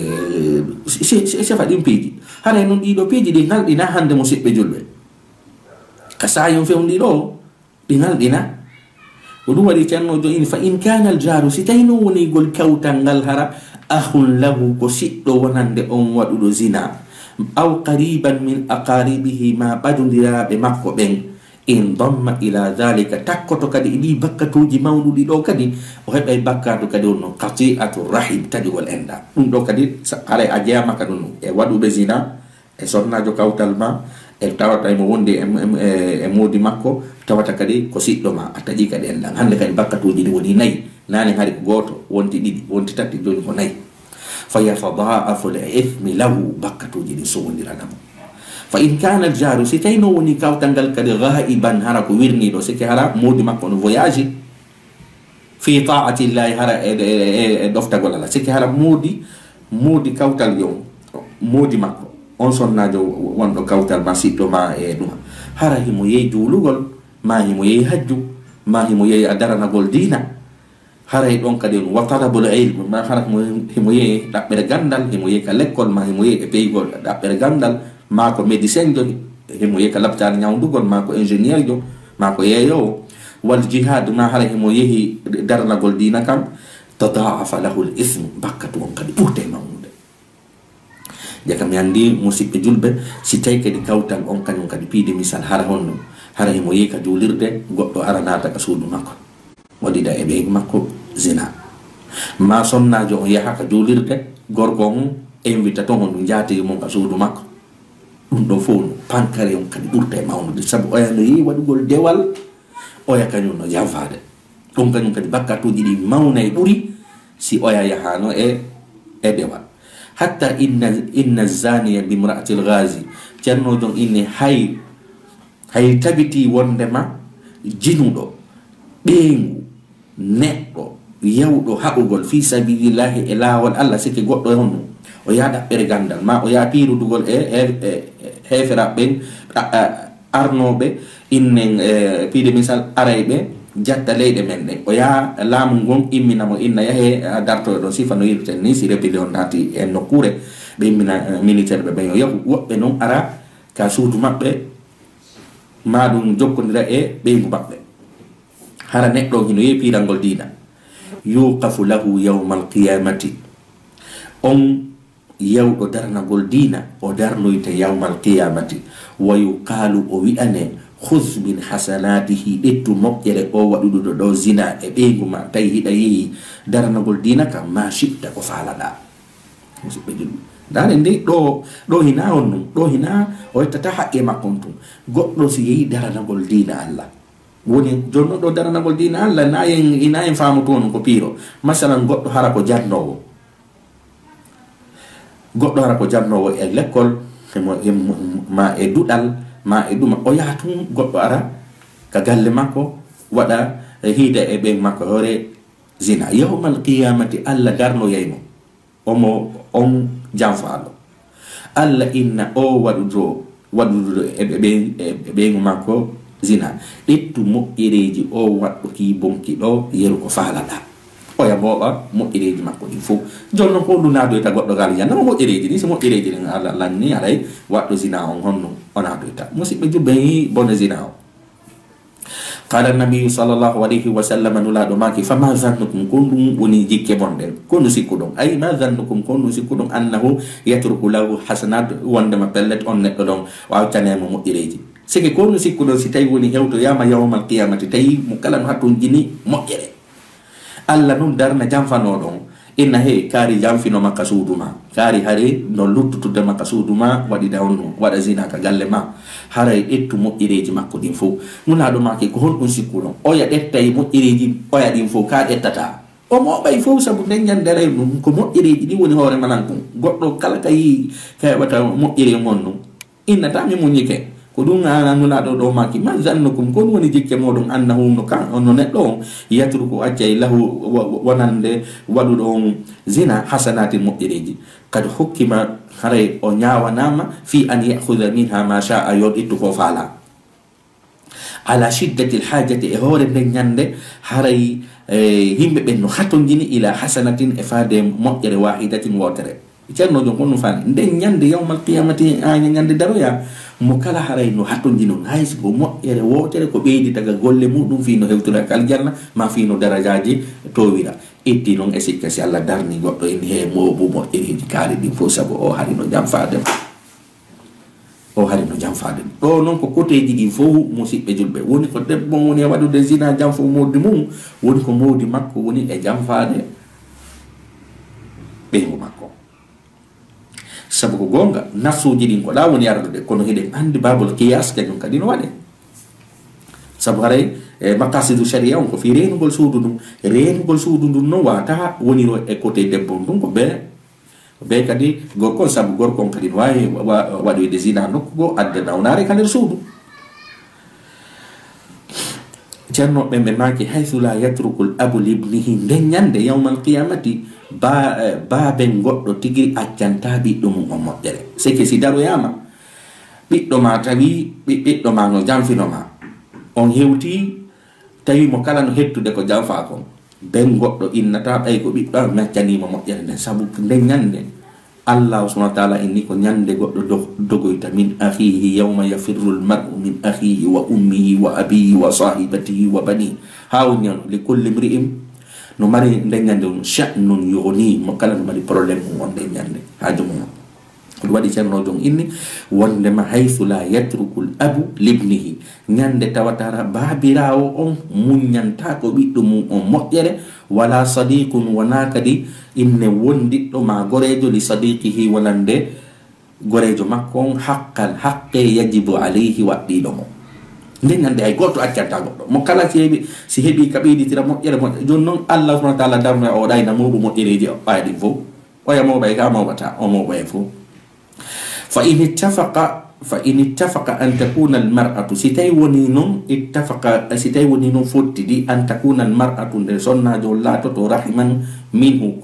sefa ɗin piiji haray noon ɗiɗo piiji ɗi ngalɗina hande musidɓe julɓe ka sayon fewndiɗo ɗi ngalɗina ko ɗum waɗi ceernojo in fa in kana al jaru si tawi no wonigol kawtal ngal hara ahun lahu ko siɗɗo wonande on waɗuɗo zina aw qariban min aqaribihi ma ɓadodiraɓe makko ɓen in damma ila dhalika takkoto kadi ɗi bakkatuji mawɗuɗi ɗo kadi o heɓay bakkatu kadi on no qati'atu rahim taƴugol enɗa ɗum ɗo kadi haray a jeeyamaka ɗum e waɗuɓe zina e sonnajo kawtal ma e tawata emo wondi e modi makko tawata kadi ko siɗɗo ma a taƴi kadi enɗan hande kadi bakkatuji ɗi woni nayyi nane hari ko goto wonti ɗiɗi wonti tati joni ko nayyi fa yatadaafu l ithmi lahu bakkatuji ɗi sowodiranamo fa in kana aljaru si tayno woni kawtangal kadi ghaiban hara ko wirni do sike hara modi makko no voyage fi ta'ati llahi hara e doftagol Allah sike hara modi kawtal yo modi makko on sonnajo wondo kawtal ma siddo ma e dum hara himo yeyi julugol ma himo yeyi hajju ma himo yeyi adaranagol dina hara e don kadi wa talabul ilm ma hara himo yeyi dabbere gandal himo yeyi ka lekkol ma himo yeyi e peygol dabbere gandal ma ko médecin jo himo yeyi ka laptar nyawdugol ma ko ingénieur jo ma ko yeyo wal jihad ma hara himo yeyi daranagol dina kam tadaafa lahu al ism bakkatu on kadi ɓurte mawnude jakam yandi musidɓe julɓe si tawi kadi kawtal on kañum kadi piide misal hara honno hara himo yeyi ka julirde goɗɗo ara nata ka suudu makko waɗida e ɓeygu makko zina ma sonnajo on yaha ka julirde gorko on invita ton on ɗum jaatoyi mum ka suudu makko ɗum ɗon fof no pankare on kadi ɓurte mawnude saabu oya no yehi waɗugol dewal oya kañum no janfade ɗum kañum kadi bakkatuji ɗi mawna e ɓuri si oya yahano e dewal hatta inna zaniya bimraati lgazi ceernojon inni hay tabiti wondema jinuɗo ɓeengu neɗɗo yawɗo haɓugol fi sabilillahi e laawol Allah sike goɗɗo honno o yaa ɗaɓɓere gandal ma o yaa piirudugol e heferaɓe arnoɓe innen piide misal arayɓe jatta leyɗe men ɗe o yaa laamu ngon imminamo inna yahe dartoɗo ɗon sifa no yirten ni si rébellion naati en nokkure ɓe immina militaire ɓe ɓen o yahu woɓɓe noon ara ka suudu maɓɓe ma ɗum jokkodira e ɓeygu maɓɓe hara neɗɗo hino yehi piirangol diina yuqafu lahu yawma alqiyamati on yawɗo darnagol diina o darnoyta yawma alqiyamati wa yuqalu o wi'ane khudh min hasanatihi ɗettu moƴƴere o waɗuɗuɗo ɗo zina e ɓeygu ma tawi hiɗa yehi darnagol diina kam ma shiɓta ko faalaɗa musidɓe julɓe dane nde ɗo hina on ɗum ɗo hina o yettata haqqe makkon tum goɗɗo si yehi daranagol diina Allah woni jonno ɗo daranagol diina Allah ina en faamu toon ko piiro masalan goɗɗo hara ko jannowo e l'école ma e duɗal ma e ɗuma o yaha tun goɗɗo ara ka galle makko waɗa hiida e ɓen makko hore zina yawmal qiyamati Allah darnoyaymo omo on janfaalo Allah inna o waɗuɗo e ɓeygu makko zina ɗettu moƴƴereji o waɗɗo ki bonki ɗo yeru ko faalaɗa oya booɓa moƴƴereji makko ɗin fof jonnon ko ndu naadoyta goɗɗo gal yannama moƴƴereji ɗi so moƴƴereji ɗin Allah lanni aray waɗɗo zina on honno o naadoyta musidɓe jubbe yi bone zina o qala nabiyu sallllahu alayhi wa sallam nulaɗo maki fama zannukum ko ɗum woni jikke bonɗen ko ndu sikkuɗon ay ma zannukum ko ndu sikkuɗon annahu yatruku lahu hasanat wondema pellet on neɗɗo ɗon wawtanemo moƴƴereji sike ko ndu sikkuɗon si tawi woni hewtoyama yawmal qiyamati tawi mo kala no hattun jini moƴƴere Allah nun darna janfanoɗon inna he kaari janfinoma ka suuduma kaari hari no luttutude makka suuduma waɗida on waɗa zina ka galle ma haray ɗettu moƴƴereji makko ɗin fof nulaɗo make ko honɗum sikkuɗon oya ɗettay moƴƴereji oya ɗin fof ka ɗettata o moɓay fof saabu nden ñandere ɗum ko moƴƴereji ɗi woni hoore manan ɗum goɗɗo kala ka yi ka heɓata moƴƴere mon ɗum innatami muñike ko ɗum nulaɗo ɗo maki ma zannukum ko ɗum woni jikke moɗon annahu no neɗɗo on yatruku accay lahu wonande waɗuɗo on zina hasanati moƴƴereji kadi hokkima haray o ñawanama fi an yahuda minha ma sha'a yo ɗittu ko faala ala shiddati lhajati e hoore nden ñande haray yimɓe ɓen no hatondini ila hasanatin e faade moƴƴere wahidatin wotere ceerno jon kon no fani nden ñande yawmal qiyamati ñande daroya mo kala haray no hattondino haysi ko moƴƴere wotere ko ɓeydi taga golle muɗum fi no hewtura kal janna ma fi no darajaji towira itti noon e sikka si Allah darni goɗɗo en he moɓu moƴƴereji kaari ɗin fof saabu o hari no janfade ɗo noon ko côtéji ɗin fof musidɓe julɓe woni ko debbo woni e waɗude zina janfo mawdi mum woni ko mawdi makko woni e janfade ɓeygu makko sabu ko gonga nafsuji ɗin ko ɗa woni ardude kono hiɗen andi babol qiyas kañum kadi no waɗe sabu haray makasidu sharia on ko fi renugol suudu ndum renugol suudu ndum noon wata woniro e côté debbo ndum ko ɓe be kadi gorkon sabu gorkon kadi wawi waɗoyde zina nokku go adda nawnare ka nder suudu. ceerno ɓe maki haythu la yatruku l abu libnihi nden ñande yawma alqiyamati baaben goɗɗo tigi accanta ɓiɗɗo mum o moƴƴere. seke si daroyama ɓiɗɗo ma tawi ɓiɗɗo ma no janfinoma on hewti tawi mo kala no hettude ko janfa kon ben goɗɗo innata ɓay ko ɓiɗɗo am maccanimo moƴƴere nden sabu nden ñande Allah subhanahu wa ta'ala inni ko ñande goɗɗo dogoyta min akhihi yawma yafirru lmar'u min akhihi wa ummihi wa abihi wa sahibatihi wa bani ha woni on li kulli mri'in no mari nden ñande on sha'nun yughni mo kala no mari probléme mum on nden ñande ha jomum ɗum waɗi ceerno jon inni wondema haythu la yatruku l abu libnihi ñande tawatara baabirawo on muññanta ko ɓiɗɗo mum on moƴƴere wala sadiqun wona kadi inne wondiɗɗo ma gorejo li sadiqihi wonande gorejo makko on haqqan haqqe yajibu alayhi waɗɗiɗo mo nden ñande hay goto accanta goɗɗo mo kala si heeɓi ka ɓeyditira moƴƴere moƴƴere joni noon Allah subhanahu wa ta'ala darno o ɗayna mawɓe moƴƴereji ɓayaɗin fof oya mawɓay ka mawɓata o mawɓay fof fa in ittafaqa an takuna almar'atu si tawi woni noon fottidi an takuna almar'atu nde sonnajo laatoto rahiman minhu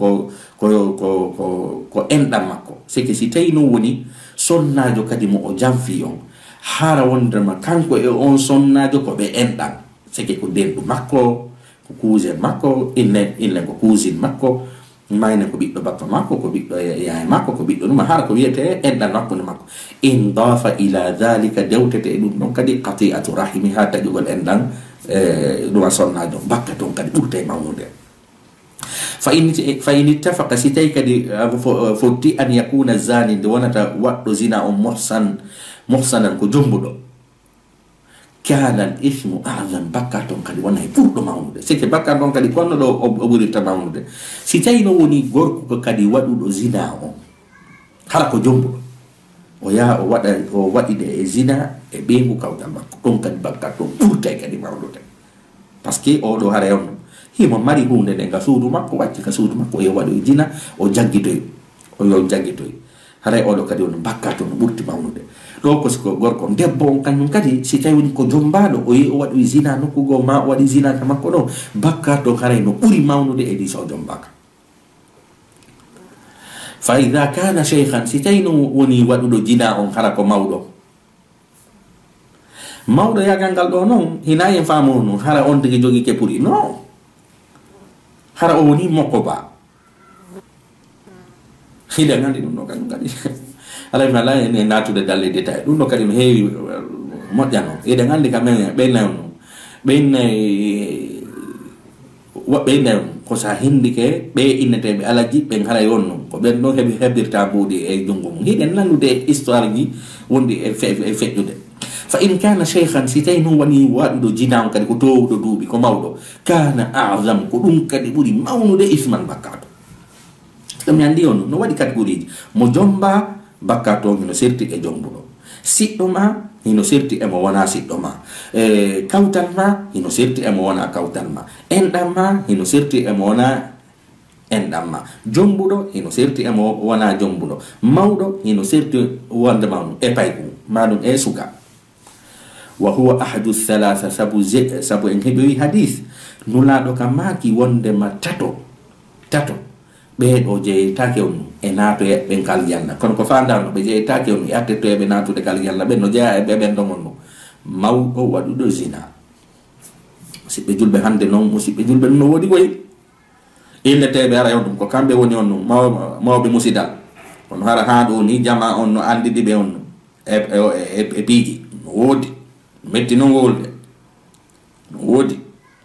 ko enɗam makko sike si tawi noon woni sonnajo kadi mo o janfi on hara wondema kanko e on sonnajo ko ɓe enɗam sike ko denɗu makko ko cousin makko inne ko cousine makko mayne ko ɓiɗɗo bappa makko ko ɓiɗɗo yaye makko ko ɓiɗɗo ɗum hara ko wiyete enɗan hakkude makko in dafa ila dhalika dewtete e ɗum ɗon kadi qati'atu rahimi ha taƴugol enɗan ɗuma sonnajo bakka toon kadi ɓurta e mawnude fa in ittafaqa si tawi kadi fotti an yakuna zani nde wonata waɗɗo zina on muhsanan ko jombuɗo kana al ithmu a'zam bakka toon kadi wona e ɓurɗo mawnude sike bakka toon kadi konno ɗo o ɓurirta mawnude si tawi no woni gorko ko kadi waɗuɗo zina on hara ko jombuɗo o yaha o waɗide e zina e ɓeygu kawtal makko ɗon kadi bakka toon ɓurtay kadi mawnude par ce que oɗo hara on himo mari hunde nde nga suudu makko wacci ka suudu makko o yo waɗoye zina o jaggitoy haray oɗo kadi on bakka toon no ɓurti mawnude ɗo ko siko gorko debbo on kañum kadi si tawi woni ko jombaɗo o yehi o waɗoy zina nokkugo ma o waɗi zina ka makko ɗo bakka to haray no ɓuri mawnude e ɗi so jombaka fa ida kana cheikhan si tawi no woni waɗuɗo zina on hara ko mawɗo yagal ngal ɗo noon hina en faamo noon hara on tigi jogui ke ɓuri non hara o woni mokko ba hiɗa gandi ɗum ɗo kañum kadi alay mi ala ene natude dalle détail ɗum ɗo kadi no heewi moƴƴano eɗen andi kamen ɓeynayi on ɓeynayi on ko sa hindike ɓe inneteɓe alaji ɓen haray on noon ko ɓen ɗo heɓirta mbuuɗi e junngo mum hiɗen nandude histoire ji wondi e feƴƴude fa in kana cheikhan si tawi noon woni waɗuɗo jina on kadi ko towuɗo duuɓi ko mawɗo kana azam ko ɗum kadi ɓuri mawnude isman bakkato ɗum mi andi on no waɗi catégorie ji mo jomba bakka to hino serti e jombuɗo siɗɗo ma hino serti emo wona siɗɗo ma kawtal ma hino serti emo wona kawtal ma enɗam ma hino serti emo wona enɗam ma jombuɗo hino serti emo wona jombuɗo mawɗo hino serti wonde ma ɗum e payku maɗum e suka wa huwa ahadu thalatha sabu en heɓoyi hadith nulaɗo ka maki wondema tato ɓeeɗo jeyetake on e naatoye ɓen kaljanna kono ko fandano ɓe jeyetake on e attettoyeɓe natude kaljanna ɓen no jeeya e ɓeɓen ɗomon no mawɗo waɗuɗo zina musidɓe julɓe hande noon musidɓe julɓe ɗum no woodi koye illeteɓe ara on ɗum ko kamɓe woni on no mawɓe musidal kono hara ha ɗo ni jama on no andiɗiɓe on no e piiji no woodi metti no wolde no woodi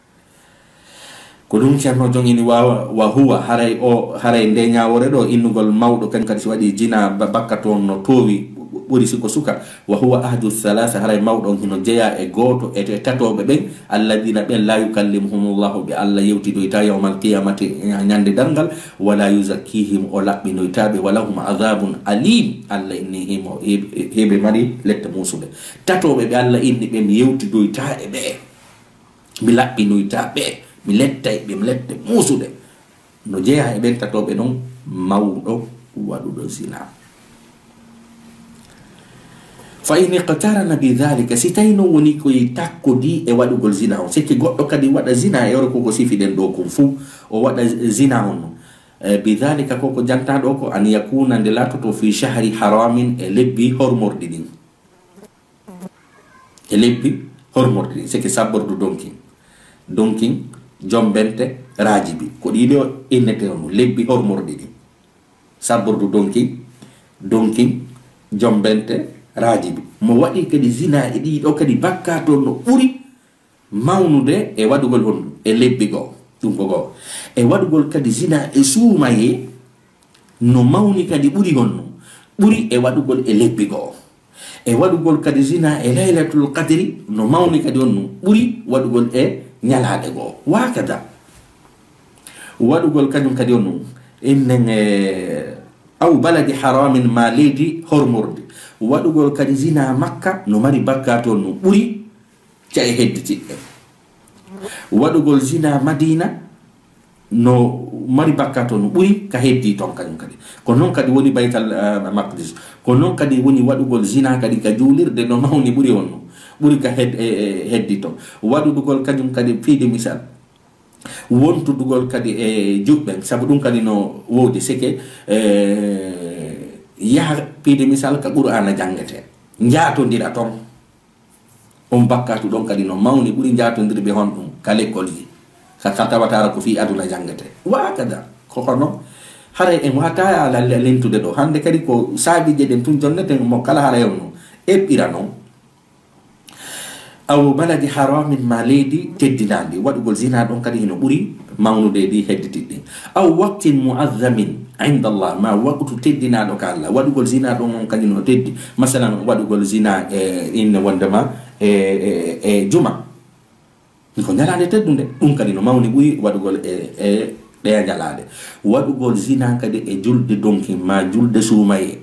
ko ɗum ceerno jongini wa huwa haray nde ñawore ɗo innugol mawɗo kañ kadi so waɗi jina bakka toon no toowi ɓuri siko suka wa huwa ahadu thalatha haray mawɗo on hino jeeya e gooto e tatoɓe ɓen alladina ɓen la yukallimuhumullahu ɓe allah yewtidoyta yawma alqiyamati ñande dargal wala yuzakkihim o laɓɓinoytaɓe walahum adabun alim allah inni himo heɓe mari lette musuɓe tatoɓe ɓe allah inni ɓe mi yewtidoyta e ɓe mi laɓɓinoyta ɓe mi lette muusude no jeeya e ɓen tatoɓe noon mawɗo waɗuɗo zina. Fa in iqtarana bi dhalika, si tawi non woni koye takkodi e waɗugol zina on, sikki goɗɗo kadi waɗa zina e oro koko sifiɗen ɗo kon fuu o waɗa zina on bi dhalika koko jantaɗo ko an yakuna nde latoto fi shahri haramin e lebbi hormorɗi ɗin, e lebbi hormorɗi ɗin, sikki sabbordu donkin jombente rajibi ko ɗiɗo innete on lebbi hormorɗi ɗin, sabbordu donkin jombente rajibi. Mo waɗi kadi zina e ɗiɗo kadi bakka toon no ɓuri mawnude e waɗugol honɗum e lebbi goo, ɗum ko goo, e waɗugol kadi zina e suumaye no mawni kadi ɓuri honɗum, ɓuri e waɗugol e lebbi goo, e waɗugol kadi zina e laylatul qadri no mawni kadi honɗum ɓuri waɗugol e ñalaɗe goo. Wakada waɗugol kañum kadi honɗum innen aw baladi haramin ma leydi hormorde, waɗugol kadi zina makka no mari bakka toon no ɓuri ca e hedditiɓɓe, waɗugol zina madina no mari bakka toon no ɓuri ka heddi toon kañum kadi. Ko noon kadi woni baytal maqdis, ko noon kadi woni waɗugol zina kadi ka juulirde no mawni ɓuri on no ɓuri ka heddi toon. waɗugol kañum kadi fiide misal wontudugol kadi e juɓɓen, sabu ɗum kadi no woodi sike yaha piide misal ka qur'ana jangete jaatodira toon on bakkatu ɗon kadi no mawni ɓuri jatodirɓe hon ɗum ka l'école ji ka tawatara ko fi aduna jangete. Wakada ko hono haray en wata ala lentude ɗo hande kadi ko saabije ɗen tun jonneten mo kala haray on no eɓɓira noon aw baladi haramin ma leydi teddinandi, waɗugol zina ɗon kadi hino ɓuri mawnude ɗi hedditiɗɗi. Aw waqtin muazzamin inda Allah, ma waqtu teddinaɗo ka Allah, waɗugol zina ɗon on kadi no teddi. Masalan waɗugol zina inne wondema e juma ko ñalade teddunde, ɗum kadi no mawni ɓuri waɗugol e ɗeya ñalade. waɗugol zina kadi e julde donki ma julde suumaye,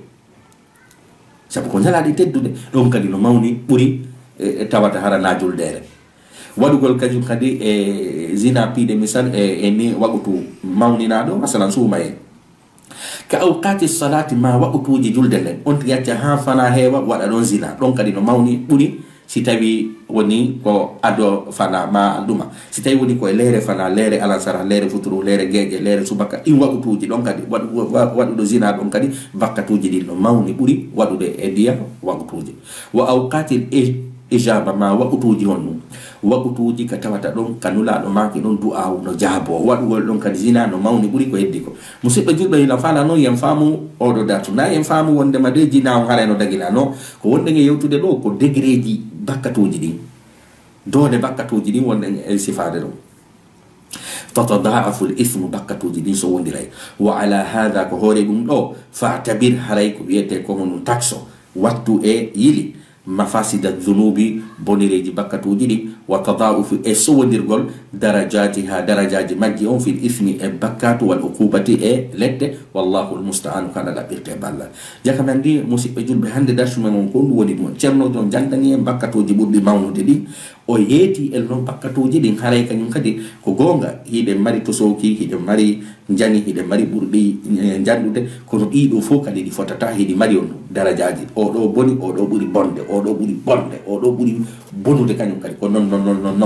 sabu ko ñalade teddude, ɗon kadi no mawni ɓuri tawata hara na juldere. waɗugol kañum kadi e zina piide misal e ni waɓutu mawninaɗo masalan suumaye ka awqati salati ma waɓutuji julde nden on ti yacca ha fana heewa waɗa ɗon zina, ɗon kadi no mawni ɓuri si tawi woni ko ado fana ma alduma, si tawi woni koye leere fana, leere alansara, leere futuru, leere geeƴe, leere subaka, ɗin waɓutuji ɗon kadi waɗuɗo zina ɗon kadi bakkatuji ɗin no mawni ɓuri waɗude e diya waɓutuji. Wa awqati ijaba ma waɓutuji honɗum, waɓutuji ka tawata ɗon ka nulaɗo maki ɗon du'awu no jaabo, waɗugol ɗon kadi zina no mawni ɓuri ko heddi ko. musidɓe julɓe hila fala noon yen faamu oɗo datu, na yen faamu wondema de jina on haray no dagila no, ko wonɗen e yewtude ɗo ko degré ji bakkatuji ɗin, doole bakkatuji ɗin wonɗen e sifade ɗon. tatadaafu l ithmu, bakkatuji ɗin so wondiray. Wa ala hada ko hoore ɗum ɗo fa'tabir, haray ko wiyete ko honum taxo, wattu e yili mafasida dhunubi, bonireji bakkatuji ɗi, wa tadaufu e sowodirgol darajatiha, darajaji majji on fil ithmi e bakkatu wal uqubati e ledde. Wallahu almusta'anu, kada laɓirte ballal. jakamen ndi musidɓe julɓe hande darsumen on ko ɗum woni ɗum ceernojo on jantani en bakkatuji ɓurɗi mawnude ɗi, o yeeti el noon bakkatuji ɗin haray kañum kadi ko gonga hiɗe mari tosoki, hiɗe mari jani, hiɗe mari ɓurɗi jandude, kono ɗiɗo fof kadi ɗi fotata, hiɗi mari on darajaji, oɗo boni, oɗo ɓuri bonde, oɗo ɓuri bonde, oɗo ɓuri bonude kañum kadi ko non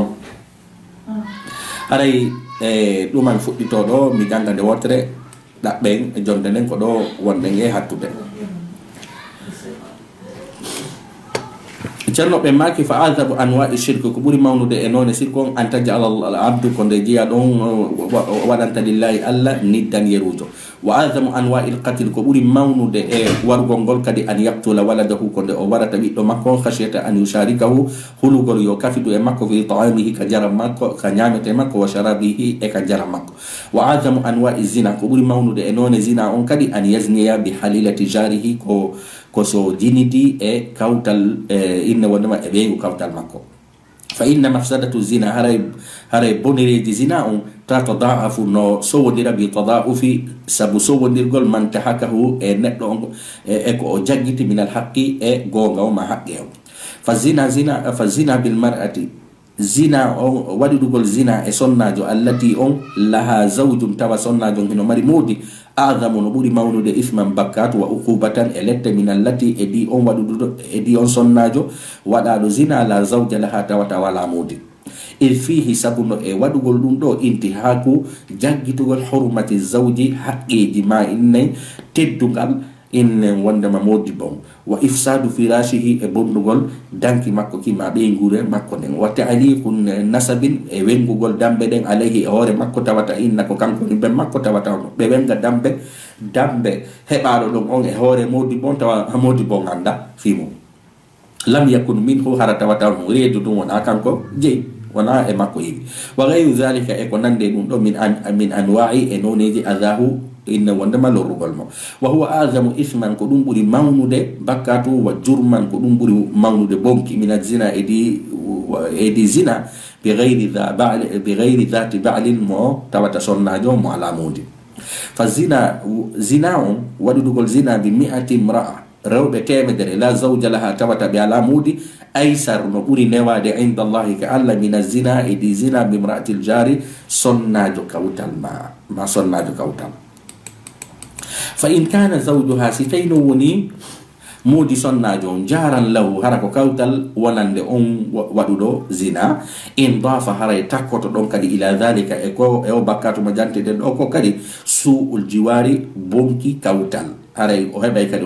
haray ɗuman fuɗɗitoɗo mi janga nde wotere ɗaɓɓen e jonde nden ko ɗo wonɗen e hattude. ceerno ɓe maki fa adabu anwa'i shirque, ko ɓuri mawnude e noone sirque on an tajala al abdu, ko nde jiya ɗon waɗanta lillahi allah niddan yerujo. wa adamu anwa'i l qatil, ko ɓuri mawnude e wargol ngol kadi an yaqtula waladahu, ko nde o warata ɓiɗɗo makko khashyata an yusharikahu, hulugol yo kafidu e makko fi ta'amihi, ka jaram makko, ka ñamete makko, wa sharabihi e ka jaram makko. wa adamu anwa'i zina, ko ɓuri mawnude e noone zina on kadi an yazniya bi halilati jarihi, ko so jinidi e kawtal inne wondema e ɓeyngu kawtal makko. fa inna mafsadatu zina, haray bonireji zina on tatadaafu no sowodira bi tadaufi, sabu sowodirgol man tahakahu e neɗɗo on e ko o jaggiti min al haqqi e gonga o ma haqqe o. fa zina bil mar'ati, zina on waɗuɗugol zina e sonnajo allati on laha zawjum tawa sonnajo hino mari moodi adamu no ɓuri mawnude isman bakkat wa uqubatan e lette min allati e ɗi on waɗuɗuɗo e ɗi on sonnajo waɗaɗo zina la zawja laha tawata wala moodi il fihi sabuno e waɗugol ɗum ɗo intihaku jaggitugol hurmati zawji haqqeji ma inne teddugal inne wondema modi bon wa ifsadu firashihi e bondugol danki makko kima ɓe ngure makko nden wa ta'liqun nasabin e wengugol dambe ɗen alayhi e hoore makko tawata inna ko kanko ni ɓe makko tawata on ɓe wenga dambe heɓaɗo ɗon on e hoore modi bon tawa modi bon anda fimo lam yakun minhu hara tawata on reedu ɗum wona kanko jeyi wona e makko yiɗi wa gayru dhalika e ko nande ɗum ɗo min anwa'i e noneji adahu inna wondema lorrugol mo wa huwa azamu isman ko ɗum ɓuri mawnude bakkatu wa jurman ko ɗum ɓuri mawnude bonki min azina edi zina bi gayri dhati ba'lin mo tawata sonnajo mo ala mudi fa zina on waɗuɗugol zina bi 100 imra'a rewɓe temedere la zawja laha tawata ɓe ala mudi aysar no ɓuri newade inda allahi ka allah min azina edi zina bi imra'atil jari sonnajo kawtal ma sonnajo kawtal fa in kana zawjuha si tawi no woni moodi sonnajo on jaran lahu hara ko kawtal wonande on waɗuɗo zina in dafa haray takkoto ɗon kadi ila dhalika e o bakkato mo janteɗen ɗo ko kadi su'ul jiwari bonki kawtal haray o heɓay kadi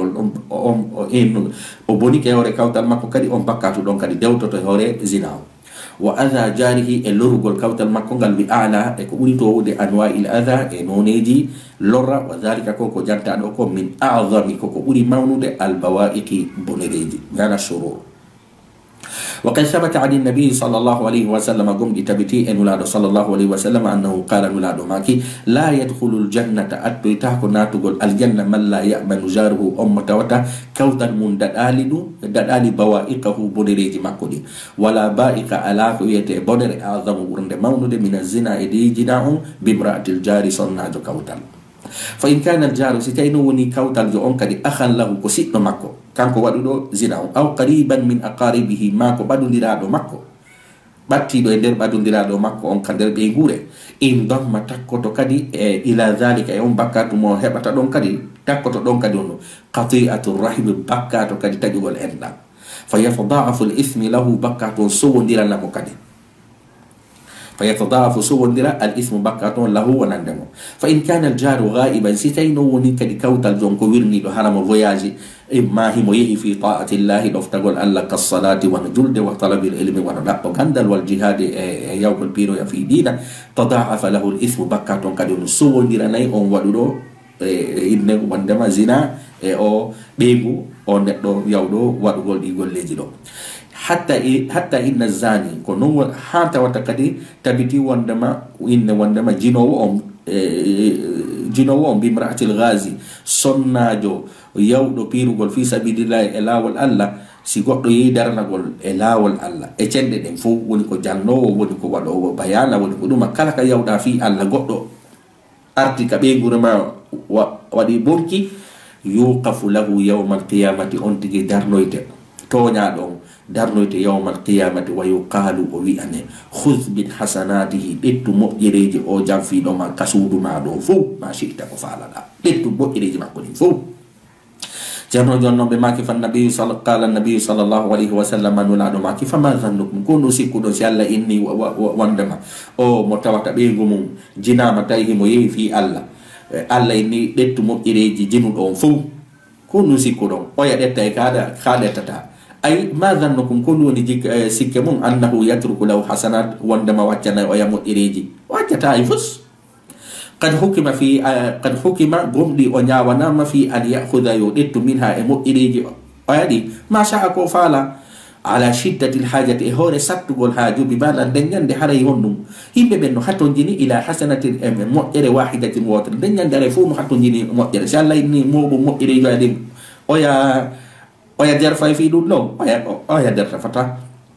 o bonike e hoore kawtal makko kadi on bakkato ɗon kadi dewtoto e hoore zina o wa adha jarihi e lorugol kawtal makko ngal wi ala e ko ɓuri to wode anwa il adha e noneji lorra wa dhalika ko jantaɗo ko min a'zami ko ɓuri mawnude albawaiki bonereji gana shurur وقد ثبت عن النبي صلى الله عليه وسلم قم بتبتي ان ولاد صلى الله عليه وسلم انه قال ولاد ماكي لا يدخل الجنه اتيتاك ناتقول الجنه من لا يامن جاره امتوتا كوتا من ددالي بوائقه بونريجي ماكودي ولا بائق على يته بونر اعظم ورند مولود من الزنا ايدي جناهم بامراه الجار صناجو كوتا فإن كان الجار ستين وني كوتال جو أون كدي أخا له كسيت ماكو كانكو وادو زنا أو قريبا من أقاربه ماكو بدو لرادو ماكو باتي دو اندر بدو لرادو ماكو أون كندر بيغوري إن ضم تاكو تو كدي إلى ذلك يوم بكاتو مو هبتا دون كدي تاكو تو دون كدي قطيعة الرحم بكاتو كدي تجول إندا فيتضاعف الإثم له بكاتو سو ندير لامو كدي فيتضاعف سوء الدراء الإثم بكة له ونندمه فإن كان الجار غائبا ستين ونك لكوت الجون كويرني لحرم فوياجي إما هم يهي في طاعة الله لفتقول أن لك الصلاة ونجلد وطلب العلم ونلق غندل والجهاد يوم البيرو في دينا تضاعف له الإثم بكة قد سوء الدراء نيئون ودلو إنه وندما زنا أو بيغو أو نقدو يودو ودقول ديقول لجلو hatta inna zani ko non hanta wata kadi tabiti wondama jinowo on bimra'atil ghazi sonnajo yawɗo pirugol fi sabilillahi e lawol Allah si goɗɗo yehi darnagol e lawol Allah e cende ɗen fof woni ko jannowo woni ko waɗowo bayana woni ko ɗuma kala ka yawɗa fi Allah goɗɗo arti ka ɓeygurema waɗi bonki yuqafu lahu yawma alqiyamati on tigi darnoyte toña ɗon darnoyte yawma alqiyamati wa yuqalu o wi'ane khudh min hasanatihi ɓettu moƴƴereji o jam fiɗoma kasudu ma ɗo fof ma shitta ko faalaɗa ɓettu moƴƴereji makko ɗin fof ceerno jonnon ɓe maki fa nabiyu qala nabiyu sallllahu alayhi wa sallam nulaɗo maki fama zannukum kono sikkuɗo si Allah inni wondema o mo tawata ɓeygu mum jinama tawi himo yehi fi Allah Allah inni ɓettu moƴƴereji jinuɗo on fof kono sikkuɗon oya ɗetta e ka ɗettata ay ma zannukum ko woni sikke mum annahu yatruku lahu hasanat wondema waccana o ya moƴƴereji waccata e fus qad hukima gomɗi o ñawanama fi an yahuda yo ɗettu minha e moƴƴereji o yaɗi ma sha'a ko faala ala shiddati lhajati e hoore sattugol haaju bi maɗa ndeññande haray honɗum yimɓe ɓen no hattojini ila hasanatin e moƴƴere wahidatin wotere ndeññande haray fof no hattojini moƴƴere si Allah inni moɓo moƴƴereji aɗin oya derfa fi ɗum ɗon oya derta fata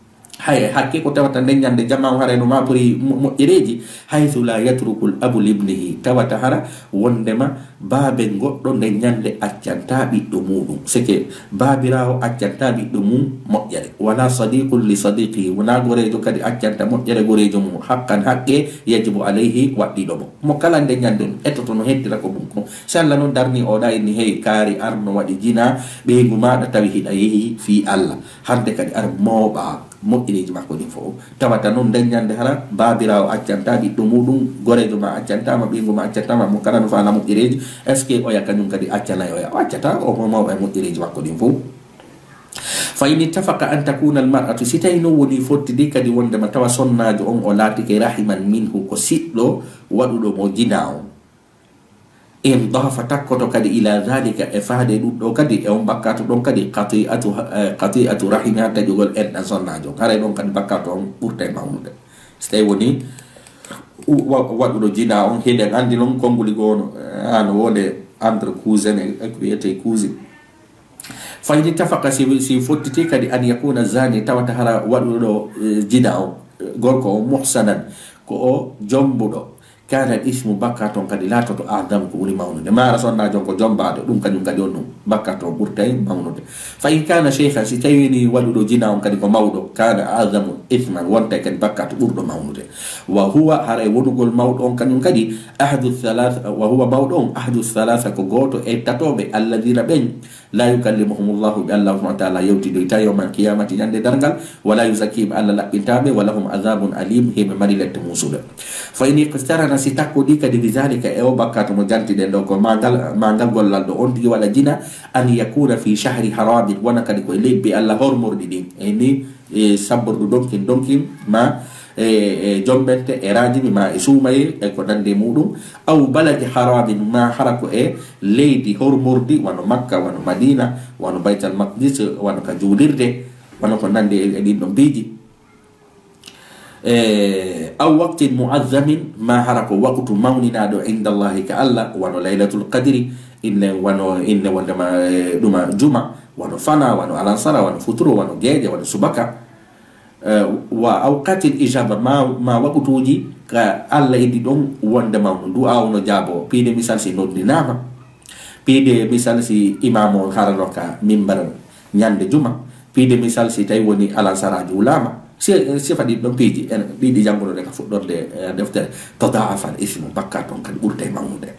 hay hakke ko tawata nden nyande jamma hare no ma puri moƴƴereji haythu la yatruku l abu libnihi tawata hara wondema baabe goɗɗo nden nyande accanta ɓiɗɗo muɗum seke baabirawo accanta ɓiɗɗo mum moƴƴere wala sadiqun li sadiqihi wona gorejo kadi accanta moƴƴere gorejo mum haqqan haqqe yajibu alayhi waɗɗiɗo mo kala nden nyande ettoto no heddira ko ɗum ko so Allah noon darni oɗa inni hey kaari arno waɗi jina ɓeygu maɗa tawi hiɗa yeehi fi Allah hande kadi ar mawɓa moƴƴineji makko ɗin fof tawata noon nden ñande hara babirawo accanta ɓiɗɗo muɗum gorejo ma accantama ɓeygu ma accantama mo kala no fala moƴƴireji est ce que oya kañum kadi accanayi oya o accata o mawɓa e moƴƴireji makko ɗin fof fa in ittafaqa an takuna al mar'atu si tawi non woni fottidi kadi wondema tawa sonnajo on o laatike rahiman minhu ko siɗɗo waɗuɗo mo jina on in dafa takkoto kadi ila dhalika e faade ɗum ɗo kadi e on bakkato ɗon kadi qati'atu rahimi ha taƴugol enɗan sonnajo haray ɗon kadi bakkato on ɓurta e mawnude so tawi woni waɗuɗo jina on heɗen andi noon konnguli gono ano wonde entre cousin e ko wiyete cousine fayni tafaka si fottiti kadi an yakuna zani tawata hara waɗuɗo jina on gorko o muhsanan ko o jombuɗo kana ismu bakkaton kadi latoto adam ko ɓuri mawnude mara sonnajon ko jombade ɗum kañum kadi on ɗum bakkaton ɓurtay mawnude fa in kana cheikhan si tawini waɗuɗo jina on kadi ko mawɗo kana adamu ithman wonta kadi bakkato ɓurɗo mawnude wa huwa haray wonugol mawɗo on kañum kadi ahadu thalatha wa huwa mawɗo on ahadu thalatha ko goto e tatoɓe alladina ɓen la yukallimuhum llahu bi allah subhanahu wa taala yewtidoyta yawmal qiyamati ñande dargal wala yuzakkihim allah laɓɓintaɓe wala hum adabun alim heɓe mari lette musuɗo fa in iqtarana si takko ɗi kadi bidhalika e o bakkato mo jantiɗen ɗo ko magal gollal ɗo on tigi waɗa jina an yakuna fi shahri haramin wona kadi koye lebbi allah hormorɗi ɗin e ni sabborɗo donkin ma e jombente e rajimi ma e suumaye e ko nande muɗum aw baladi haramin ma hara ko e leydi hormordi wano makka wano madina wano baytal maqdis wano ka juulirde wano ko nande e ɗin ɗon biiji aw waqtin muazzamin ma hara ko waqtu mawninaɗo indallahi ka allah wano laylatul qadri inne wondema ɗuma juma wano fana wano alansara wano futuro wano gueeƴe wano subaka wa awqatil ijaba ma wakutuji ka allah idi ɗon wonde mawno ndu awno jaabo piide misal si noddinama piide misal si imam o harano ka mimbar ñande juma piide misal si tawi woni alansaraji wulama si faɗi ɗon piiji en ɗiɗi janggonode ka fuɗɗorde deftere tadaafa al ismu bakka toon kadi ɓurta e mawnude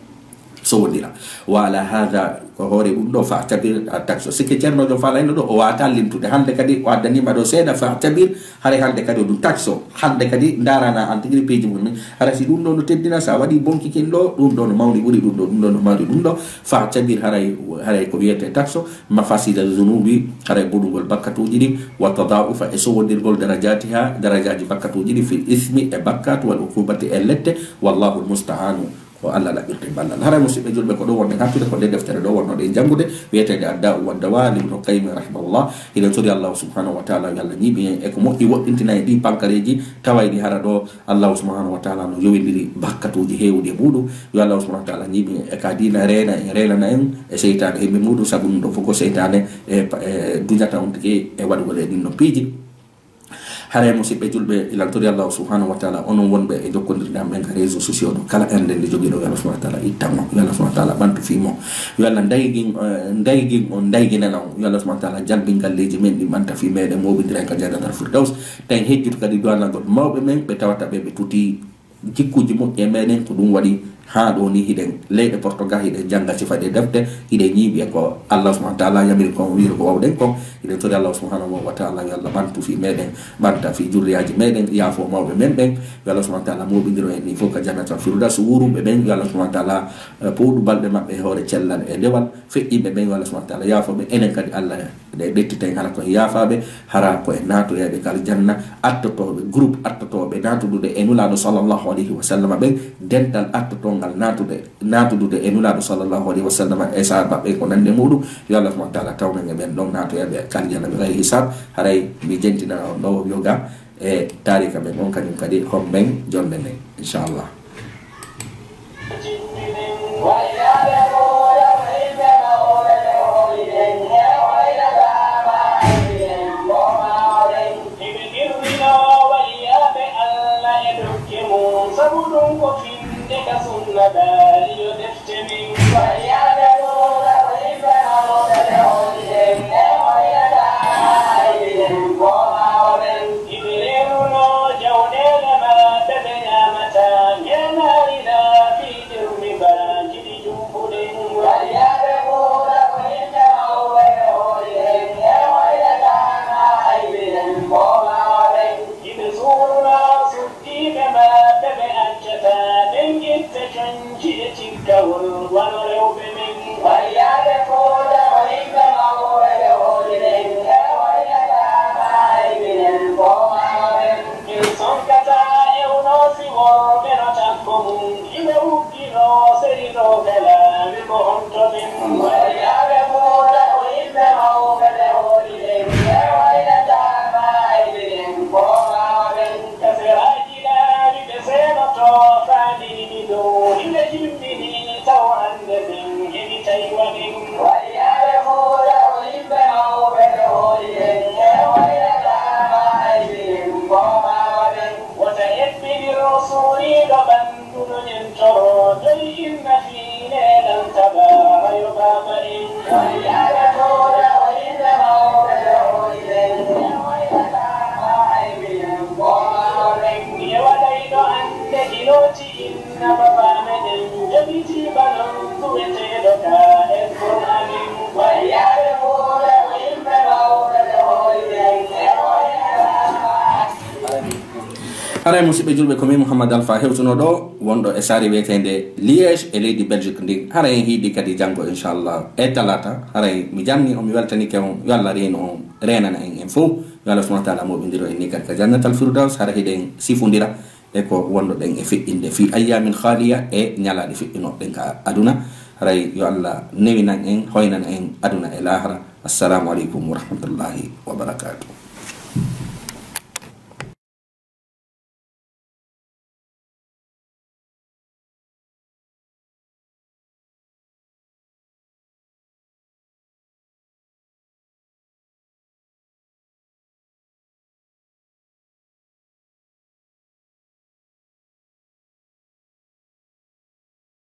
so wondira wala hada ko hoore ɗum ɗo fa tabir taxo sikke ceernojo falayno ɗo o wata limtude hande kadi o addanima ɗo seeɗa fa tabir haray hande kadi o ɗum taxo hande kadi darana an tigui piiji mum hara si ɗum ɗo no teddina sa waɗi bonkikin ɗo ɗum ɗo no mawni ɓuuri ɗum ɗo ɗum ɗo no mawni ɗum ɗo fa tabir haray ko wiyete taxo mafasida zunubi haray boɗugol bakkatuji ɗi wa tadaufa e sowodirgol darajatiha darajaji bakkatuji ɗi fil ismi e bakkatu wal uqubati e lette wallahu almusta'anu ko allah laɓirte ballal haray musidɓe julɓe ko ɗo wonde hattude ko nde deftere ɗo wonnoɗe jangude wiyetede adda'u waddawa libno kaymi rahimahullah iɗen tori allahu subhanahu wa taala yo allah ñiiɓi e ko moƴƴi woɗɗintina e ɗi pankareji tawayɗi hara ɗo allahu subhanahu wa taala no yowindiri bakkatuji hewɗi e muɗum yo allahu subhanahu wa taala ñiiɓi e ka dina renana en e seytane hemɓe muɗum saabu ɗum ɗo fof ko seytane e duñata on tigi e waɗugol e ɗin no piiji haray musidɓe julɓe ilantori allahu subhanahu wa taala onon wonɓe e jokkodirde am ɓen ka réseau sociaux ɗo kala ende nde joguiɗo yo allah subhanahu wa taala ittanmo yo allah subhanahu wa taala ɓantu fimo yo allah daygin on dayginana on yo allah subhanahu wa taala jalbin galleji men ɗi ɓanta fi meɗen moɓidira en ka jannatal firdaus tan hejjude kadi duwanagol mawɓe men ɓe tawata ɓe tuti jikkuji moƴƴi e meɗen ko ɗum waɗi ha ɗo ni hiɗen leyɗe portugal hiɗen jangga sifaɗe defte hiɗen ñiiɓi e ko allah subhanahu wa taala yamiri kon wiiri ko wawɗen kon hiɗen tori allah subhanahu wa taala yo allah ɓantu fi meɗen ɓanta fi jurriyaji meɗen yaafo mawɓe men ɓen yo allah subhanahu wa taala moɓidiro en ni fof ka jannatal firdaus wuruɓe ɓen yo allah subhanahu wa taala powɗu balɗe maɓɓe e hoore cellal e ndewal feƴƴiɓe ɓen yo allah subhanahu wa taala yaafoɓe enen kadi allah ɗe ɓettiten hara koye yaafaɓe hara koye natoyeɓe kal janna attotoɓe groupe attotoɓe natudude e nulaɗo sallllahu alayhi wa sallam ɓen dental attotongal natudude e nulaɗo sallllahu alayhi wa sallam e sahabaɓe ko nande muɗum yo allah subhanahu wa taala tawnen e ɓen ɗon natoyeɓe kal janna ɓe gayri hisab haray mi jentina on ɗo yoga e tarika ɓen on kañum kadi homɓen jonde nde inchallah Haray musidɓe julɓe komin Mouhammad Alpha hewtuno ɗo wonɗo e saare wiyetede Liège e leydi Belgique ndi haray en hiiɗi kadi janggo inchallah e talata haray mi jamni on mi weltanike on yo Allah reeno on renana en fof yo Allah subhanahu wa taala moɓidiro en ni kadi ka jannatal firdaus hara hiɗen sifodira e ko wonɗo ɗen e feƴƴinde fi ayamin khaliya e ñalaɗe feƴƴinoɗen ka aduna haray yo Allah newinan en hoynan en aduna e lahara. Assalamu aleykum wa rahmatullahi wa barakatuh.